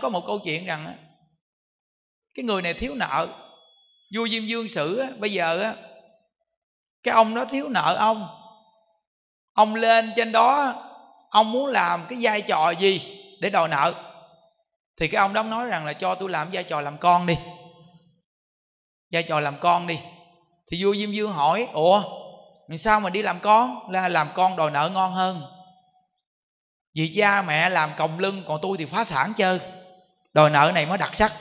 có một câu chuyện rằng cái người này thiếu nợ. Vua Diêm Vương xử bây giờ cái ông đó thiếu nợ ông lên trên đó, ông muốn làm cái vai trò gì để đòi nợ. Thì cái ông đó nói rằng là cho tôi làm vai trò làm con đi, vai trò làm con đi. Thì vua Diêm Vương hỏi: ủa sao mà đi làm con? Là làm con đòi nợ ngon hơn. Vì cha mẹ làm còng lưng, còn tôi thì phá sản chơi, đòi nợ này mới đặc sắc.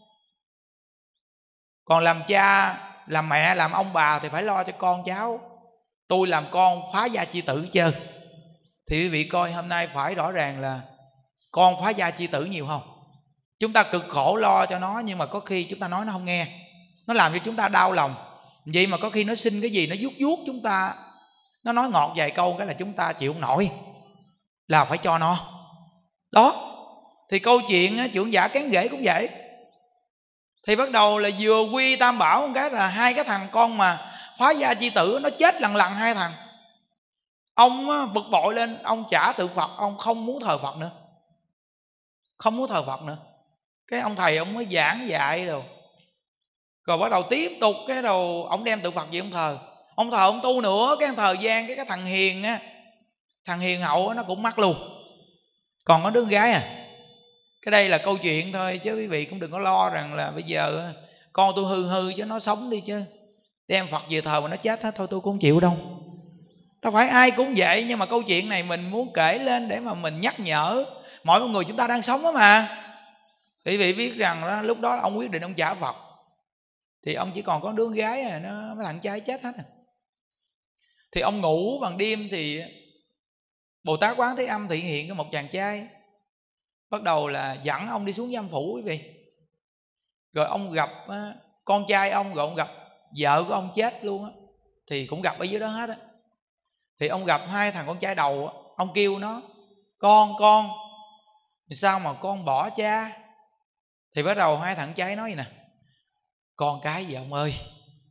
Còn làm cha, làm mẹ, làm ông bà thì phải lo cho con cháu. Tôi làm con phá gia chi tử chơi. Thì quý vị coi hôm nay phải rõ ràng là con phá gia chi tử nhiều không? Chúng ta cực khổ lo cho nó, nhưng mà có khi chúng ta nói nó không nghe, nó làm cho chúng ta đau lòng. Vậy mà có khi nó xin cái gì nó vuốt chúng ta, nó nói ngọt vài câu cái là chúng ta chịu không nổi, là phải cho nó. Đó. Thì câu chuyện trưởng giả Cán Ghế cũng vậy. Thì bắt đầu là vừa quy tam bảo một cái là hai cái thằng con mà phá gia chi tử nó chết lần lần hai thằng. Ông bực bội lên, ông chả tự Phật, ông không muốn thờ Phật nữa, không muốn thờ Phật nữa. Cái ông thầy ông mới giảng dạy rồi bắt đầu tiếp tục. Cái đầu ông đem tự Phật gì ông thờ ông tu nữa. Cái thời gian cái thằng hiền thằng hiền hậu nó cũng mắc luôn, còn có đứa con gái Cái đây là câu chuyện thôi, chứ quý vị cũng đừng có lo rằng là bây giờ con tôi hư chứ nó sống đi chứ. Đem Phật về thờ mà nó chết hết thôi tôi cũng không chịu đâu. Đâu phải ai cũng vậy, nhưng mà câu chuyện này mình muốn kể lên để mà mình nhắc nhở mỗi một người chúng ta đang sống đó mà. Thì quý vị biết rằng đó, lúc đó ông quyết định ông trả Phật. Thì ông chỉ còn có đứa con gái mấy thằng trai chết hết Thì ông ngủ bằng đêm thì Bồ Tát Quán Thế Âm thị hiện có một chàng trai, bắt đầu là dẫn ông đi xuống giam phủ quý vị. Rồi ông gặp con trai ông, rồi ông gặp vợ của ông chết luôn thì cũng gặp ở dưới đó hết Thì ông gặp hai thằng con trai đầu, ông kêu nó: con sao mà con bỏ cha? Thì bắt đầu hai thằng trai nói gì nè: con cái gì ông ơi,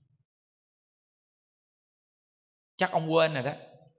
chắc ông quên rồi đó.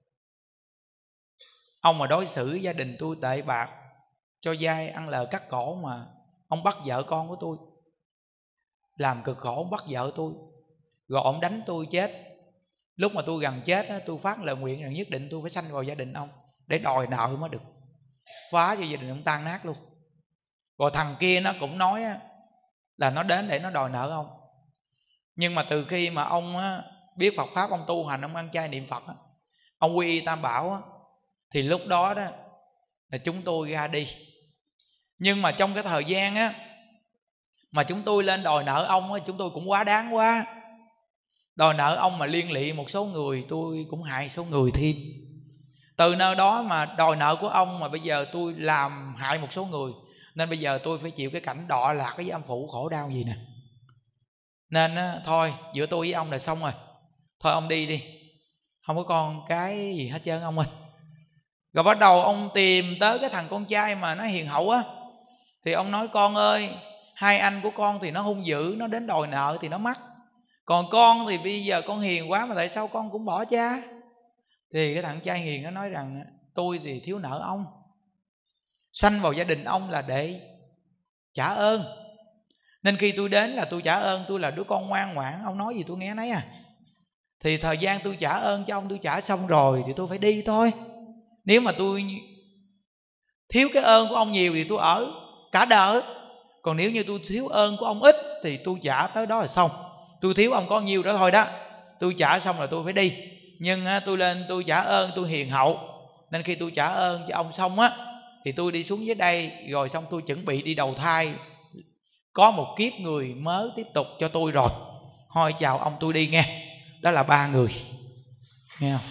Ông mà đối xử gia đình tôi tệ bạc, cho dai ăn lời cắt cổ, mà ông bắt vợ con của tôi làm cực khổ, bắt vợ tôi, rồi ông đánh tôi chết. Lúc mà tôi gần chết tôi phát lời nguyện rằng nhất định tôi phải sanh vào gia đình ông để đòi nợ mới được, phá cho gia đình ông tan nát luôn. Rồi thằng kia nó cũng nói là nó đến để nó đòi nợ ông. Nhưng mà từ khi mà ông biết Phật Pháp, ông tu hành, ông ăn chay niệm Phật, ông quy y tam bảo, thì lúc đó là chúng tôi ra đi. Nhưng mà trong cái thời gian mà chúng tôi lên đòi nợ ông chúng tôi cũng quá đáng quá. Đòi nợ ông mà liên lụy một số người, tôi cũng hại số người thêm. Từ nơi đó mà đòi nợ của ông mà bây giờ tôi làm hại một số người, nên bây giờ tôi phải chịu cái cảnh đọa lạc cái giam phủ khổ đau gì nè. Nên thôi giữa tôi với ông là xong rồi, thôi ông đi đi, không có con cái gì hết trơn ông ơi. Rồi bắt đầu ông tìm tới cái thằng con trai mà nó hiền hậu thì ông nói: con ơi, hai anh của con thì nó hung dữ, nó đến đòi nợ thì nó mắc. Còn con thì bây giờ con hiền quá, mà tại sao con cũng bỏ cha? Thì cái thằng trai hiền nó nói rằng: tôi thì thiếu nợ ông, sanh vào gia đình ông là để trả ơn, nên khi tôi đến là tôi trả ơn. Tôi là đứa con ngoan ngoãn, ông nói gì tôi nghe nấy Thì thời gian tôi trả ơn cho ông, tôi trả xong rồi thì tôi phải đi thôi. Nếu mà tôi thiếu cái ơn của ông nhiều thì tôi ở cả đời. Còn nếu như tôi thiếu ơn của ông ít thì tôi trả tới đó là xong. Tôi thiếu ông có nhiêu đó thôi đó, tôi trả xong là tôi phải đi. Nhưng tôi lên tôi trả ơn, tôi hiền hậu, nên khi tôi trả ơn cho ông xong thì tôi đi xuống dưới đây, rồi xong tôi chuẩn bị đi đầu thai, có một kiếp người mới tiếp tục cho tôi rồi. Thôi chào ông, tôi đi nghe. Đó là 3 người, nghe không?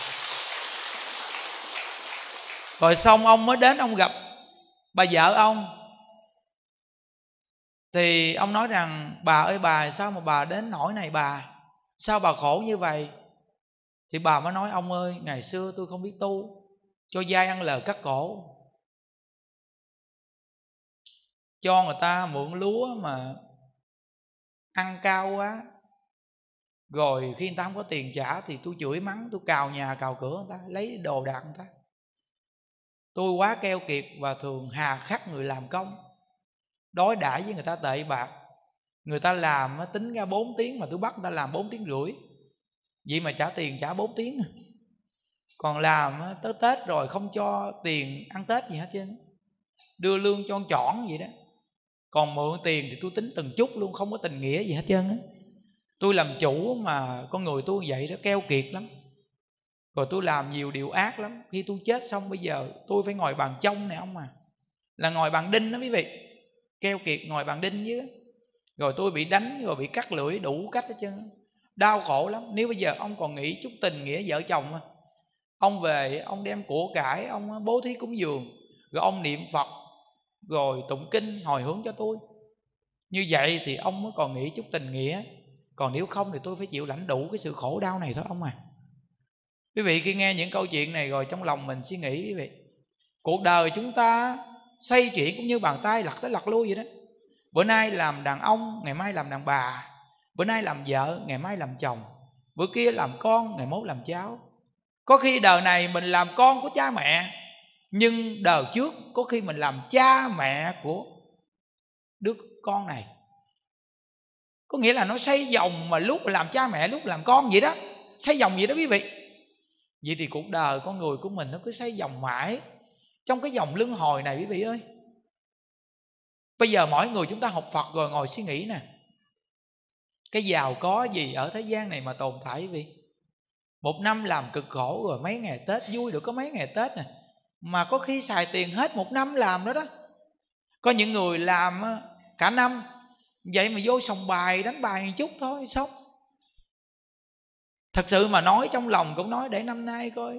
Rồi xong ông mới đến ông gặp bà vợ ông. Thì ông nói rằng: bà ơi bà, sao mà bà đến nỗi này bà? Sao bà khổ như vậy? Thì bà mới nói: ông ơi, ngày xưa tôi không biết tu, cho dai ăn lời cắt cổ, cho người ta mượn lúa mà ăn cao quá. Rồi khi người ta không có tiền trả thì tôi chửi mắng, tôi cào nhà cào cửa người ta, lấy đồ đạc người ta. Tôi quá keo kiệt và thường hà khắc người làm công. đối đãi với người ta tệ bạc. Người ta làm tính ra 4 tiếng mà tôi bắt người ta làm 4 tiếng rưỡi. Vậy mà trả tiền trả 4 tiếng. Còn làm tới Tết rồi không cho tiền ăn Tết gì hết trơn, đưa lương cho trỏn vậy đó. Còn mượn tiền thì tôi tính từng chút luôn, không có tình nghĩa gì hết trơn á. Tôi làm chủ mà con người tôi vậy đó, keo kiệt lắm. Rồi tôi làm nhiều điều ác lắm. Khi tôi chết xong bây giờ tôi phải ngồi bàn trong này ông à, là ngồi bàn đinh đó quý vị. Keo kiệt ngồi bàn đinh chứ. Rồi tôi bị đánh, rồi bị cắt lưỡi đủ cách hết trơn, đau khổ lắm. Nếu bây giờ ông còn nghĩ chút tình nghĩa vợ chồng, ông về ông đem của cải, ông bố thí cúng dường, rồi ông niệm Phật, rồi tụng kinh hồi hướng cho tôi, như vậy thì ông mới còn nghĩ chút tình nghĩa. Còn nếu không thì tôi phải chịu lãnh đủ cái sự khổ đau này thôi ông à. Quý vị khi nghe những câu chuyện này rồi trong lòng mình suy nghĩ quý vị, cuộc đời chúng ta xoay chuyển cũng như bàn tay lật tới lật lui vậy đó. Bữa nay làm đàn ông, ngày mai làm đàn bà. Bữa nay làm vợ, ngày mai làm chồng. Bữa kia làm con, ngày mốt làm cháu. Có khi đời này mình làm con của cha mẹ, nhưng đời trước có khi mình làm cha mẹ của đứa con này. Có nghĩa là nó xoay vòng, mà lúc làm cha mẹ lúc làm con vậy đó, xoay vòng vậy đó quý vị. Vậy thì cuộc đời con người của mình nó cứ xoay vòng mãi trong cái vòng luân hồi này quý vị ơi. Bây giờ mỗi người chúng ta học Phật rồi ngồi suy nghĩ nè, cái giàu có gì ở thế gian này mà tồn tại quý vị. Một năm làm cực khổ rồi mấy ngày Tết vui được có mấy ngày Tết nè, mà có khi xài tiền hết một năm làm đó đó. Có những người làm cả năm, vậy mà vô sòng bài đánh bài một chút thôi xong. Thật sự mà nói trong lòng cũng nói để năm nay coi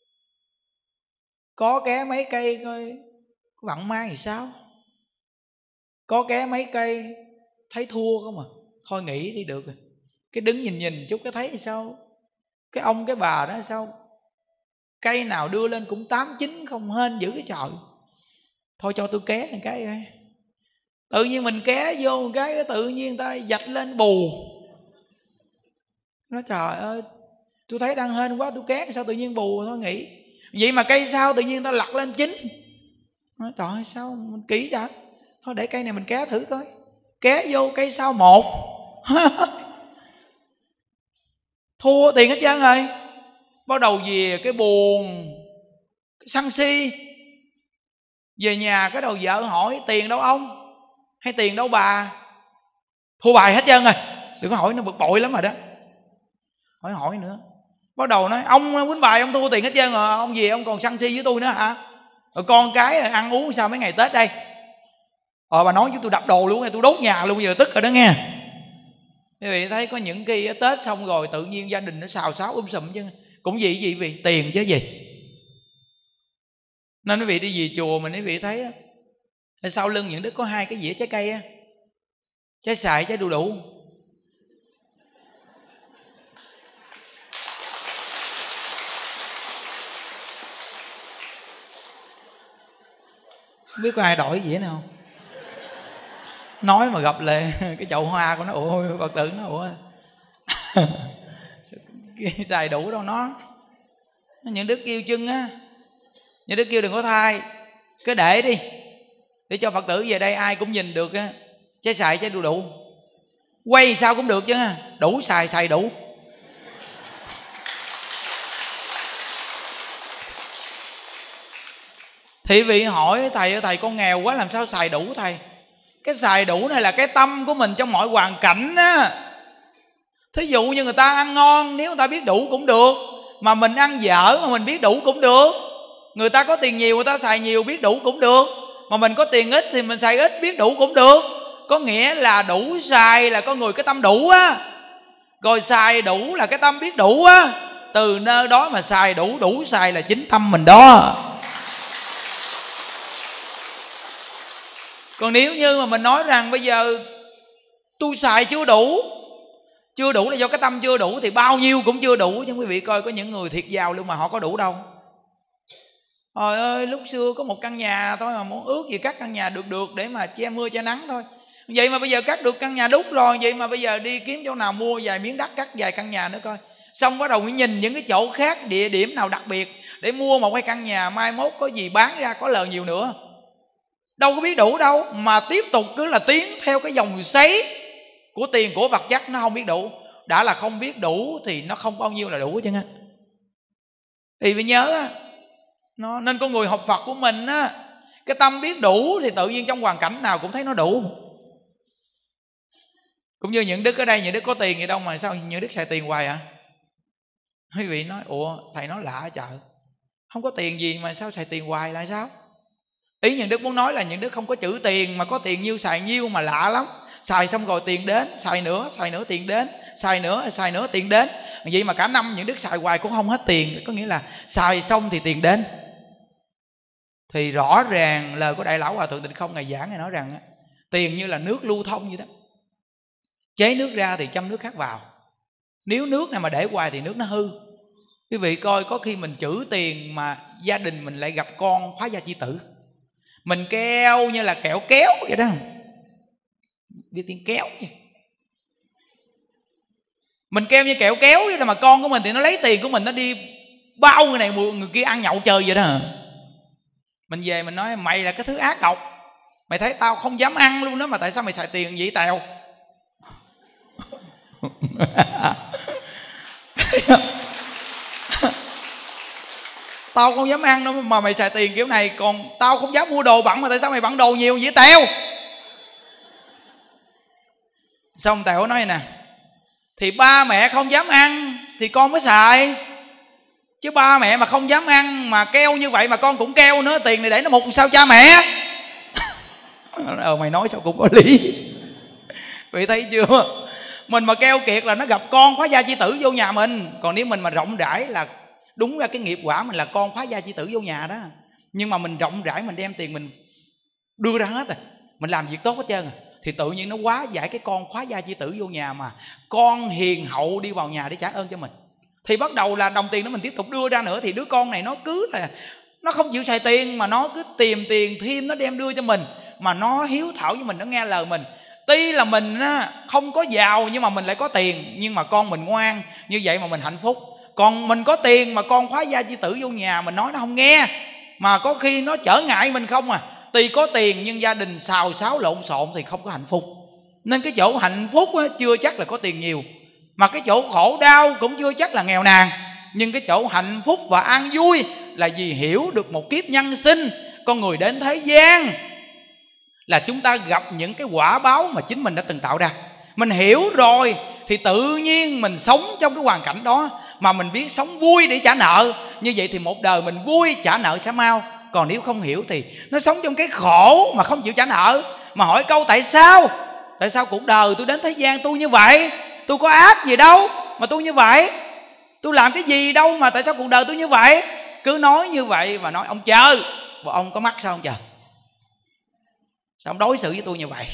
có ké mấy cây coi vận may thì sao. Có ké mấy cây thấy thua không à, thôi nghỉ đi được rồi. Cái đứng nhìn chút cái thấy thì sao, cái ông cái bà đó sao cây nào đưa lên cũng 8, 9 không hên giữ cái trời. Thôi cho tôi ké một cái. Tự nhiên mình ké vô một cái tự nhiên người ta dạch lên bù. Nói trời ơi, tôi thấy đang hên quá tôi ké sao tự nhiên bù, thôi nghỉ. Vậy mà cây sau tự nhiên ta lật lên 9. Nói trời ơi sao mình kỹ vậy. Thôi để cây này mình ké thử coi. Ké vô cây sau 1. Thua tiền hết trơn rồi. Bắt đầu về cái buồn, cái sân si. Về nhà cái đầu vợ hỏi tiền đâu ông, hay tiền đâu bà. Thua bài hết trơn rồi. Đừng có hỏi, nó bực bội lắm rồi đó. Hỏi nữa. Bắt đầu nói ông quýnh bài ông thua tiền hết trơn rồi, ông về ông còn sân si với tôi nữa hả. Rồi con cái ăn uống sao mấy ngày Tết đây. Bà nói với tôi đập đồ luôn, tôi đốt nhà luôn, bây giờ tức rồi đó nghe. Quý vị thấy có những khi Tết xong rồi tự nhiên gia đình nó xào xáo sùm chứ. Cũng gì vì tiền chứ gì. Nên quý vị đi về chùa mình quý vị thấy sau lưng những đứa có 2 cái dĩa trái cây á, trái xoài trái đu đủ. Không biết có ai đổi dĩa nào không? Nói mà gặp lại cái chậu hoa của nó, ôi Phật tử nó ủa xài đủ đâu nó. Những đứa kêu chân á, những đứa kêu đừng có thay, cứ để đi, để cho Phật tử về đây ai cũng nhìn được á, trái xài trái đu đủ. Quay sao cũng được chứ, đủ xài đủ. Thì vị hỏi thầy ơi, thầy con nghèo quá làm sao xài đủ thầy? Cái xài đủ này là cái tâm của mình trong mọi hoàn cảnh á. Thí dụ như người ta ăn ngon, nếu người ta biết đủ cũng được. Mà mình ăn dở mà mình biết đủ cũng được. Người ta có tiền nhiều người ta xài nhiều biết đủ cũng được. Mà mình có tiền ít thì mình xài ít biết đủ cũng được. Có nghĩa là đủ xài là con người cái tâm đủ á. Rồi xài đủ là cái tâm biết đủ á. Từ nơi đó mà xài đủ, đủ xài là chính tâm mình đó. Còn nếu như mà mình nói rằng bây giờ tôi xài chưa đủ là do cái tâm chưa đủ, thì bao nhiêu cũng chưa đủ. Nhưng quý vị coi có những người thiệt giàu luôn mà họ có đủ đâu. Trời ơi, lúc xưa có một căn nhà thôi mà muốn ước gì cắt căn nhà được để mà che mưa che nắng thôi. Vậy mà bây giờ cắt được căn nhà đúc rồi, vậy mà bây giờ đi kiếm chỗ nào mua vài miếng đất cắt vài căn nhà nữa coi. Xong bắt đầu mới nhìn những cái chỗ khác, địa điểm nào đặc biệt để mua một cái căn nhà mai mốt có gì bán ra có lời nhiều nữa. đâu có biết đủ đâu, mà tiếp tục cứ là tiến theo cái dòng xoáy của tiền của vật chất, nó không biết đủ. Đã là không biết đủ thì nó không bao nhiêu là đủ chứ. Thì phải nhớ nó, nên con người học Phật của mình á, cái tâm biết đủ thì tự nhiên trong hoàn cảnh nào cũng thấy nó đủ. Cũng như những đức ở đây, những đức có tiền gì đâu mà sao những đức xài tiền hoài à? Quý vị nói ủa thầy nói lạ trời, không có tiền gì mà sao xài tiền hoài là sao? Ý những đức muốn nói là những đức không có chữ tiền, mà có tiền nhiêu xài nhiêu mà lạ lắm. Xài xong rồi tiền đến, xài nữa tiền đến, xài nữa tiền đến. Vậy mà cả năm những đức xài hoài cũng không hết tiền. Có nghĩa là xài xong thì tiền đến. Thì rõ ràng lời của Đại Lão Hòa Thượng Tịnh Không Ngài giảng, Ngài nói rằng tiền như là nước lưu thông vậy đó. Chế nước ra thì châm nước khác vào. Nếu nước này mà để hoài thì nước nó hư. Quý vị coi, có khi mình trữ tiền mà gia đình mình lại gặp con phá gia chi tử. Mình keo như là kẹo kéo vậy đó. Biết tiếng kéo chứ. Mình keo như kẹo kéo vậy đó, mà con của mình thì nó lấy tiền của mình, nó đi bao người này người kia ăn nhậu chơi vậy đó. Mình về mình nói mày là cái thứ ác độc, mày thấy tao không dám ăn luôn đó, mà tại sao mày xài tiền vậy tèo? Tao không dám ăn đâu mà mày xài tiền kiểu này, còn tao không dám mua đồ bẩn mà tại sao mày bẩn đồ nhiều vậy tèo? Xong tèo nói nè, thì ba mẹ không dám ăn thì con mới xài, chứ ba mẹ mà không dám ăn mà keo như vậy mà con cũng keo nữa, tiền này để nó mục sao cha mẹ? Mày nói sao cũng có lý. Vậy thấy chưa? Mình mà keo kiệt là nó gặp con phá gia chi tử vô nhà mình. Còn nếu mình mà rộng rãi là đúng ra cái nghiệp quả mình là con phá gia chi tử vô nhà đó. Nhưng mà mình rộng rãi, mình đem tiền mình đưa ra hết rồi, mình làm việc tốt hết trơn rồi, thì tự nhiên nó hóa giải cái con phá gia chi tử vô nhà, mà con hiền hậu đi vào nhà để trả ơn cho mình. Thì bắt đầu là đồng tiền đó mình tiếp tục đưa ra nữa, thì đứa con này nó cứ là nó không chịu xài tiền, mà nó cứ tìm tiền thêm nó đem đưa cho mình, mà nó hiếu thảo với mình, nó nghe lời mình. Tuy là mình không có giàu nhưng mà mình lại có tiền, nhưng mà con mình ngoan, như vậy mà mình hạnh phúc. Còn mình có tiền mà con phá gia chi tử vô nhà, mình nói nó không nghe, mà có khi nó trở ngại mình không à. Tuy có tiền nhưng gia đình xào xáo lộn xộn thì không có hạnh phúc. Nên cái chỗ hạnh phúc chưa chắc là có tiền nhiều, mà cái chỗ khổ đau cũng chưa chắc là nghèo nàn. Nhưng cái chỗ hạnh phúc và an vui là vì hiểu được một kiếp nhân sinh, con người đến thế gian là chúng ta gặp những cái quả báo mà chính mình đã từng tạo ra. Mình hiểu rồi thì tự nhiên mình sống trong cái hoàn cảnh đó, mà mình biết sống vui để trả nợ. Như vậy thì một đời mình vui, trả nợ sẽ mau. Còn nếu không hiểu thì nó sống trong cái khổ mà không chịu trả nợ. Mà hỏi câu tại sao? Tại sao cuộc đời tôi đến thế gian tôi như vậy? Tôi có ác gì đâu mà tôi như vậy? Tôi làm cái gì đâu mà tại sao cuộc đời tôi như vậy? Cứ nói như vậy và nói ông chờ, và ông có mắt sao ông chờ? Sao ông đối xử với tôi như vậy?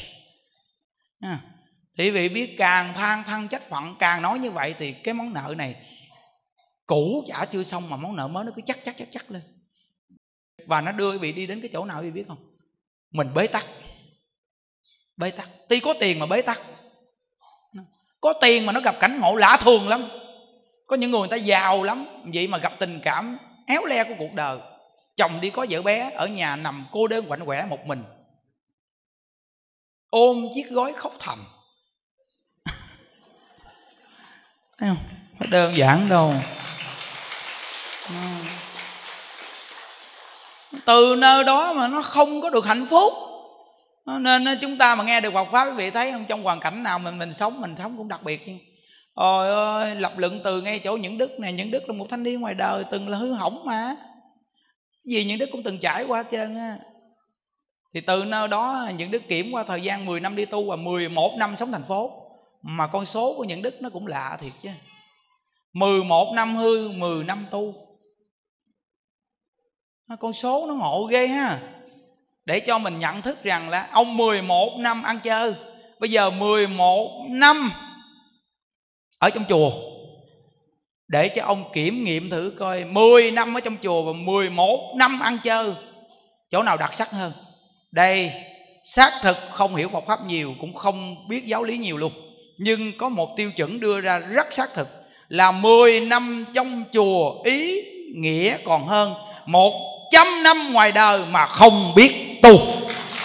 Thì vị biết càng than thân trách phận, càng nói như vậy thì cái món nợ này cũ trả chưa xong mà món nợ mới nó cứ chắc lên. Và nó đưa quý vị đi đến cái chỗ nào quý vị biết không? Mình bế tắc. Bế tắc. Tuy có tiền mà bế tắc. Có tiền mà nó gặp cảnh ngộ lạ thường lắm. Có những người ta giàu lắm, vậy mà gặp tình cảm éo le của cuộc đời. Chồng đi có vợ bé, ở nhà nằm cô đơn quạnh quẻ một mình, ôm chiếc gối khóc thầm. Thấy không? Không đơn giản đâu. Từ nơi đó mà nó không có được hạnh phúc. Nên chúng ta mà nghe được Phật Pháp, quý vị thấy không, trong hoàn cảnh nào mình sống cũng đặc biệt. Ôi ơi, lập luận từ ngay chỗ những đức này. Những đức là một thanh niên ngoài đời từng là hư hỏng mà. Vì những đức cũng từng trải qua hết trơn á. Thì từ nơi đó những đức kiểm qua thời gian 10 năm đi tu và 11 năm sống thành phố. Mà con số của những đức nó cũng lạ thiệt chứ. 11 năm hư, 10 năm tu. Con số nó ngộ ghê ha. Để cho mình nhận thức rằng là ông 11 năm ăn chơi, bây giờ 11 năm ở trong chùa. Để cho ông kiểm nghiệm thử coi 10 năm ở trong chùa và 11 năm ăn chơi, chỗ nào đặc sắc hơn? Đây xác thực không hiểu Phật Pháp nhiều, cũng không biết giáo lý nhiều luôn, nhưng có một tiêu chuẩn đưa ra rất xác thực là 10 năm trong chùa ý nghĩa còn hơn 100 năm ngoài đời mà không biết tu.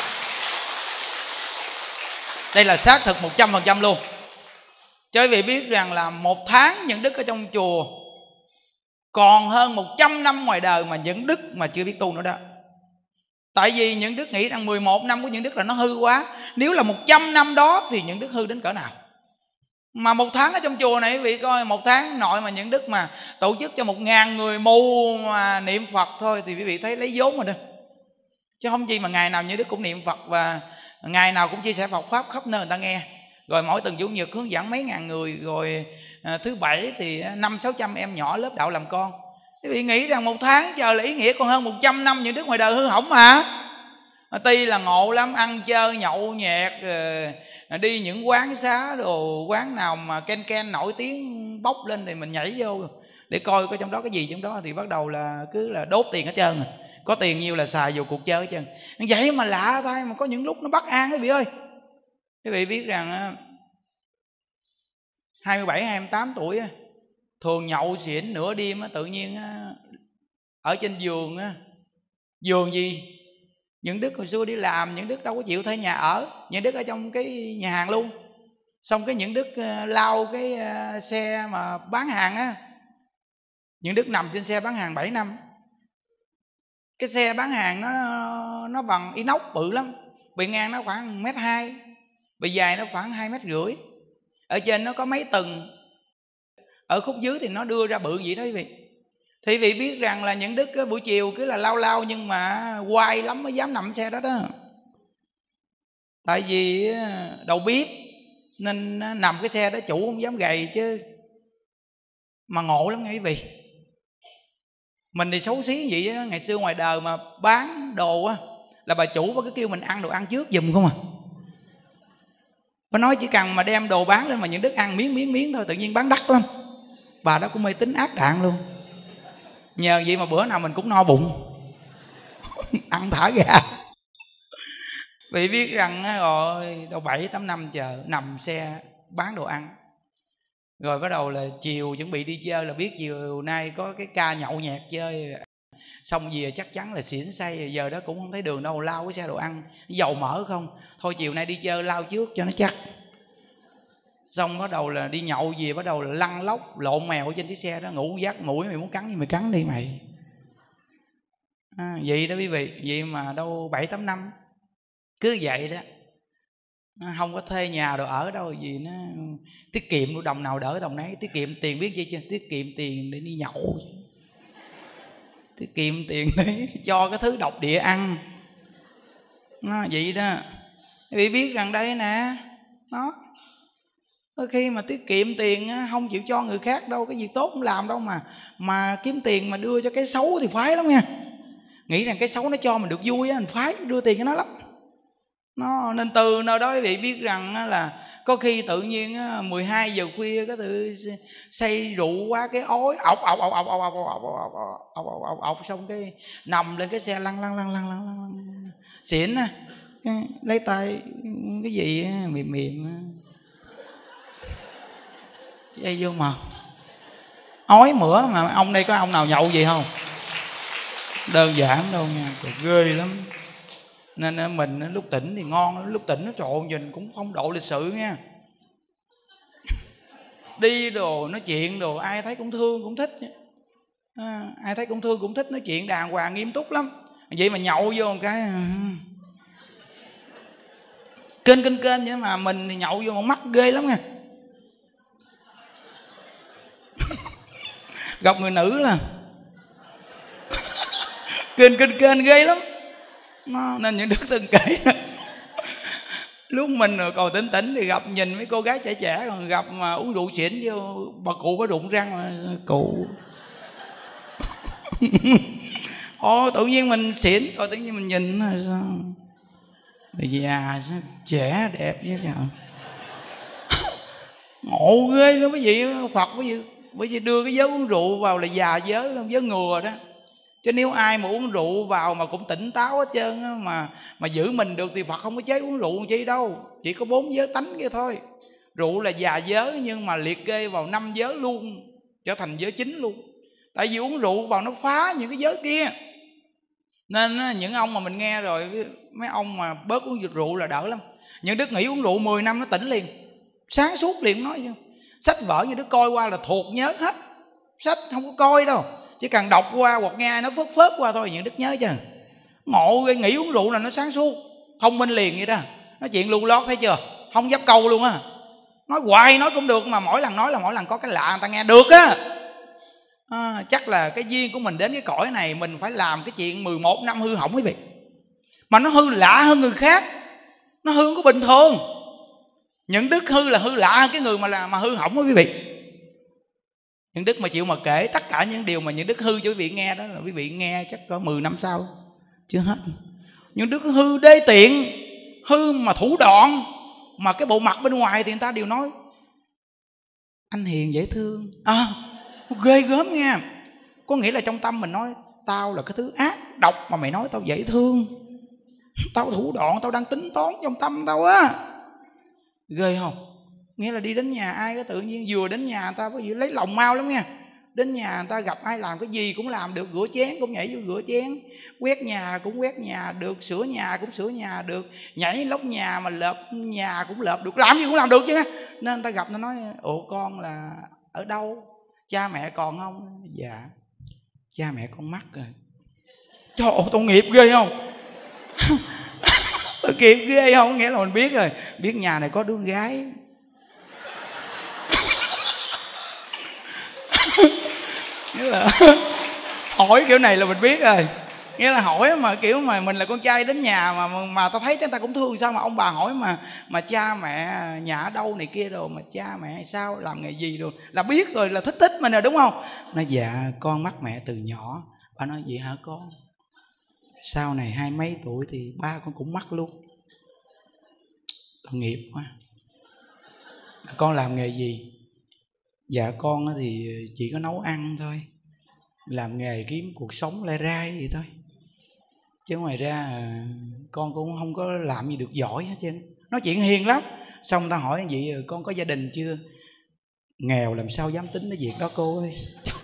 Đây là xác thực 100% luôn. Cho quý vị biết rằng là 1 tháng những đức ở trong chùa còn hơn 100 năm ngoài đời mà những đức mà chưa biết tu nữa đó. Tại vì những đức nghĩ rằng 11 năm của những đức là nó hư quá. Nếu là 100 năm đó thì những đức hư đến cỡ nào. Mà 1 tháng ở trong chùa này quý vị coi, 1 tháng nội mà những đức mà tổ chức cho 1000 người mù mà niệm Phật thôi thì quý vị thấy lấy vốn rồi đó. Chứ không chi mà ngày nào những đức cũng niệm Phật và ngày nào cũng chia sẻ Phật Pháp khắp nơi người ta nghe. Rồi mỗi tuần Chủ nhật hướng dẫn mấy ngàn người. Rồi thứ Bảy thì 500-600 em nhỏ lớp đạo làm con. Quý vị nghĩ rằng 1 tháng chờ là ý nghĩa còn hơn 100 năm những đức ngoài đời hư hỏng mà. Tuy là ngộ lắm, ăn chơi nhậu nhẹt, đi những quán xá đồ, quán nào mà ken nổi tiếng bốc lên thì mình nhảy vô để coi có trong đó cái gì trong đó, thì bắt đầu là cứ là đốt tiền hết trơn. Có tiền nhiêu là xài vô cuộc chơi hết trơn. Vậy mà lạ thay, mà có những lúc nó bất an quý vị ơi. Quý vị biết rằng 27-28 tuổi thường nhậu xỉn nửa đêm tự nhiên ở trên giường giường gì những đức hồi xưa đi làm, những đức đâu có chịu thuê nhà ở, những đức ở trong cái nhà hàng luôn. Xong cái những đức lao cái xe mà bán hàng á, những đức nằm trên xe bán hàng 7 năm. Cái xe bán hàng nó bằng inox bự lắm, bề ngang nó khoảng 1,2 m, bề dài nó khoảng 2,5 m. Ở trên nó có mấy tầng, ở khúc dưới thì nó đưa ra bự vậy đó quý vị. Thì quý vị biết rằng là những đức buổi chiều cứ là lao nhưng mà hoài lắm mới dám nằm xe đó đó. Tại vì đầu bếp nên nằm cái xe đó chủ không dám gầy chứ. Mà ngộ lắm nghe quý vị. Mình thì xấu xí vậy đó. Ngày xưa ngoài đời mà bán đồ á là bà chủ bà cứ kêu mình ăn đồ ăn trước giùm không à. Bà nói chỉ cần mà đem đồ bán lên mà những đức ăn miếng thôi tự nhiên bán đắt lắm. Bà đó cũng mê tín ác đạn luôn. Nhờ vậy mà bữa nào mình cũng no bụng ăn thả gà. Vì biết rằng rồi đâu 7-8 năm chờ nằm xe bán đồ ăn. Rồi bắt đầu là chiều chuẩn bị đi chơi là biết chiều nay có cái ca nhậu nhẹt chơi. Xong về chắc chắn là xỉn say. Giờ đó cũng không thấy đường đâu, lao cái xe đồ ăn dầu mỡ không. Thôi chiều nay đi chơi lao trước cho nó chắc. Xong bắt đầu là đi nhậu về, bắt đầu là lăn lóc lộn mèo trên chiếc xe đó. Ngủ dắt mũi, mày muốn cắn gì mày cắn đi mày. Vậy đó quý vị. Vậy mà đâu 7-8 năm cứ vậy đó. Không có thuê nhà đồ ở đâu, vì nó tiết kiệm đồng nào đỡ đồng nấy. Tiết kiệm tiền biết gì chưa? Tiết kiệm tiền để đi nhậu, tiết kiệm tiền để cho cái thứ độc địa ăn. Vậy đó. Quý vị biết rằng đây nè, nó đôi khi mà tiết kiệm tiền không chịu cho người khác đâu, cái gì tốt không làm đâu, mà kiếm tiền mà đưa cho cái xấu thì phái lắm nha. Nghĩ rằng cái xấu nó cho mình được vui á, mình phái đưa tiền cho nó lắm. Nó nên từ nơi đó quý vị biết rằng là có khi tự nhiên 12 giờ khuya cái tự say rượu quá cái ói ọc xong cái nằm lên cái xe lăn xỉn á, lấy tay cái gì mềm dây vô mà ói mửa. Mà ông đây có ông nào nhậu gì không? Đơn giản đâu nha, ghê lắm. Nên mình lúc tỉnh thì ngon, lúc tỉnh nó trộn nhìn cũng phong độ lịch sự nha. Đi đồ nói chuyện đồ ai thấy cũng thương cũng thích. Ai thấy cũng thương cũng thích, nói chuyện đàng hoàng nghiêm túc lắm. Vậy mà nhậu vô một cái kênh vậy mà mình thì nhậu vô một mắt ghê lắm nha. Gặp người nữ là kênh ghê lắm. Nên những đức từng kể lúc mình rồi còn tỉnh thì gặp nhìn mấy cô gái trẻ, còn gặp mà uống rượu xỉn vô bà cụ có rụng răng mà cụ tự nhiên mình xỉn rồi tự nhiên mình nhìn sao già sao trẻ đẹp chứ trời. Ngộ ghê lắm quý vị. Phật bởi vì đưa cái giới uống rượu vào là già giới ngừa đó. Chứ nếu ai mà uống rượu vào mà cũng tỉnh táo hết trơn á, mà giữ mình được thì Phật không có chế uống rượu chi đâu. Chỉ có 4 giới tánh kia thôi. Rượu là già giới nhưng mà liệt kê vào 5 giới luôn, trở thành giới chính luôn. Tại vì uống rượu vào nó phá những cái giới kia. Nên những ông mà mình nghe rồi, mấy ông mà bớt uống rượu là đỡ lắm. Những Đức nghỉ uống rượu 10 năm nó tỉnh liền, sáng suốt liền. Nói sách vở Những Đức coi qua là thuộc nhớ hết. Sách không có coi đâu, chỉ cần đọc qua hoặc nghe nó phớt phớt qua thôi Những Đức nhớ chứ. Ngộ ghê, nghỉ uống rượu là nó sáng suốt, thông minh liền vậy đó. Nói chuyện lưu lót thấy chưa, không dám câu luôn á. Nói hoài nói cũng được, mà mỗi lần nói là mỗi lần có cái lạ người ta nghe được á. Chắc là cái duyên của mình đến cái cõi này, mình phải làm cái chuyện 11 năm hư hỏng quý vị. Mà nó hư lạ hơn người khác, nó hư không có bình thường. Những Đức hư là hư lạ hơn cái người mà hư hỏng đó quý vị. Những Đức mà chịu mà kể tất cả những điều mà Những Đức hư cho quý vị nghe, đó là quý vị nghe chắc có 10 năm sau chưa hết. Những Đức hư đê tiện, hư mà thủ đoạn, mà cái bộ mặt bên ngoài thì người ta đều nói anh hiền dễ thương. Ghê gớm nha. Có nghĩa là trong tâm mình nói tao là cái thứ ác độc mà mày nói tao dễ thương, tao thủ đoạn, tao đang tính toán trong tâm tao á. Ghê không? Nghĩa là đi đến nhà ai có tự nhiên vừa đến nhà người ta có gì lấy lòng mau lắm nha. Đến nhà người ta gặp ai làm cái gì cũng làm được, rửa chén cũng nhảy vô rửa chén, quét nhà cũng quét nhà được, sửa nhà cũng sửa nhà được, nhảy lóc nhà mà lợp nhà cũng lợp được, làm gì cũng làm được chứ. Nên người ta gặp nó nói ủa con là ở đâu, cha mẹ còn không? Dạ cha mẹ con mất rồi. Trời ơi tội nghiệp ghê không? Tội nghiệp ghê không? Nghĩa là mình biết rồi, biết nhà này có đứa con gái. Nghĩa là hỏi kiểu này là mình biết rồi. Nghĩa là hỏi mà kiểu mà mình là con trai đến nhà mà ta thấy chúng ta cũng thương. Sao mà ông bà hỏi mà cha mẹ nhà ở đâu này kia rồi, mà cha mẹ sao làm nghề gì rồi, là biết rồi, là thích mình rồi đúng không? Nói dạ con mất mẹ từ nhỏ. Bà nói vậy hả con? Sau này 20 mấy tuổi thì ba con cũng mất luôn. Tội nghiệp quá. Con làm nghề gì? Dạ con thì chỉ có nấu ăn thôi, làm nghề kiếm cuộc sống lai rai vậy thôi, chứ ngoài ra con cũng không có làm gì được giỏi hết trơn. Nói chuyện hiền lắm. Xong người ta hỏi vậy con có gia đình chưa? Nghèo làm sao dám tính cái việc đó cô ơi.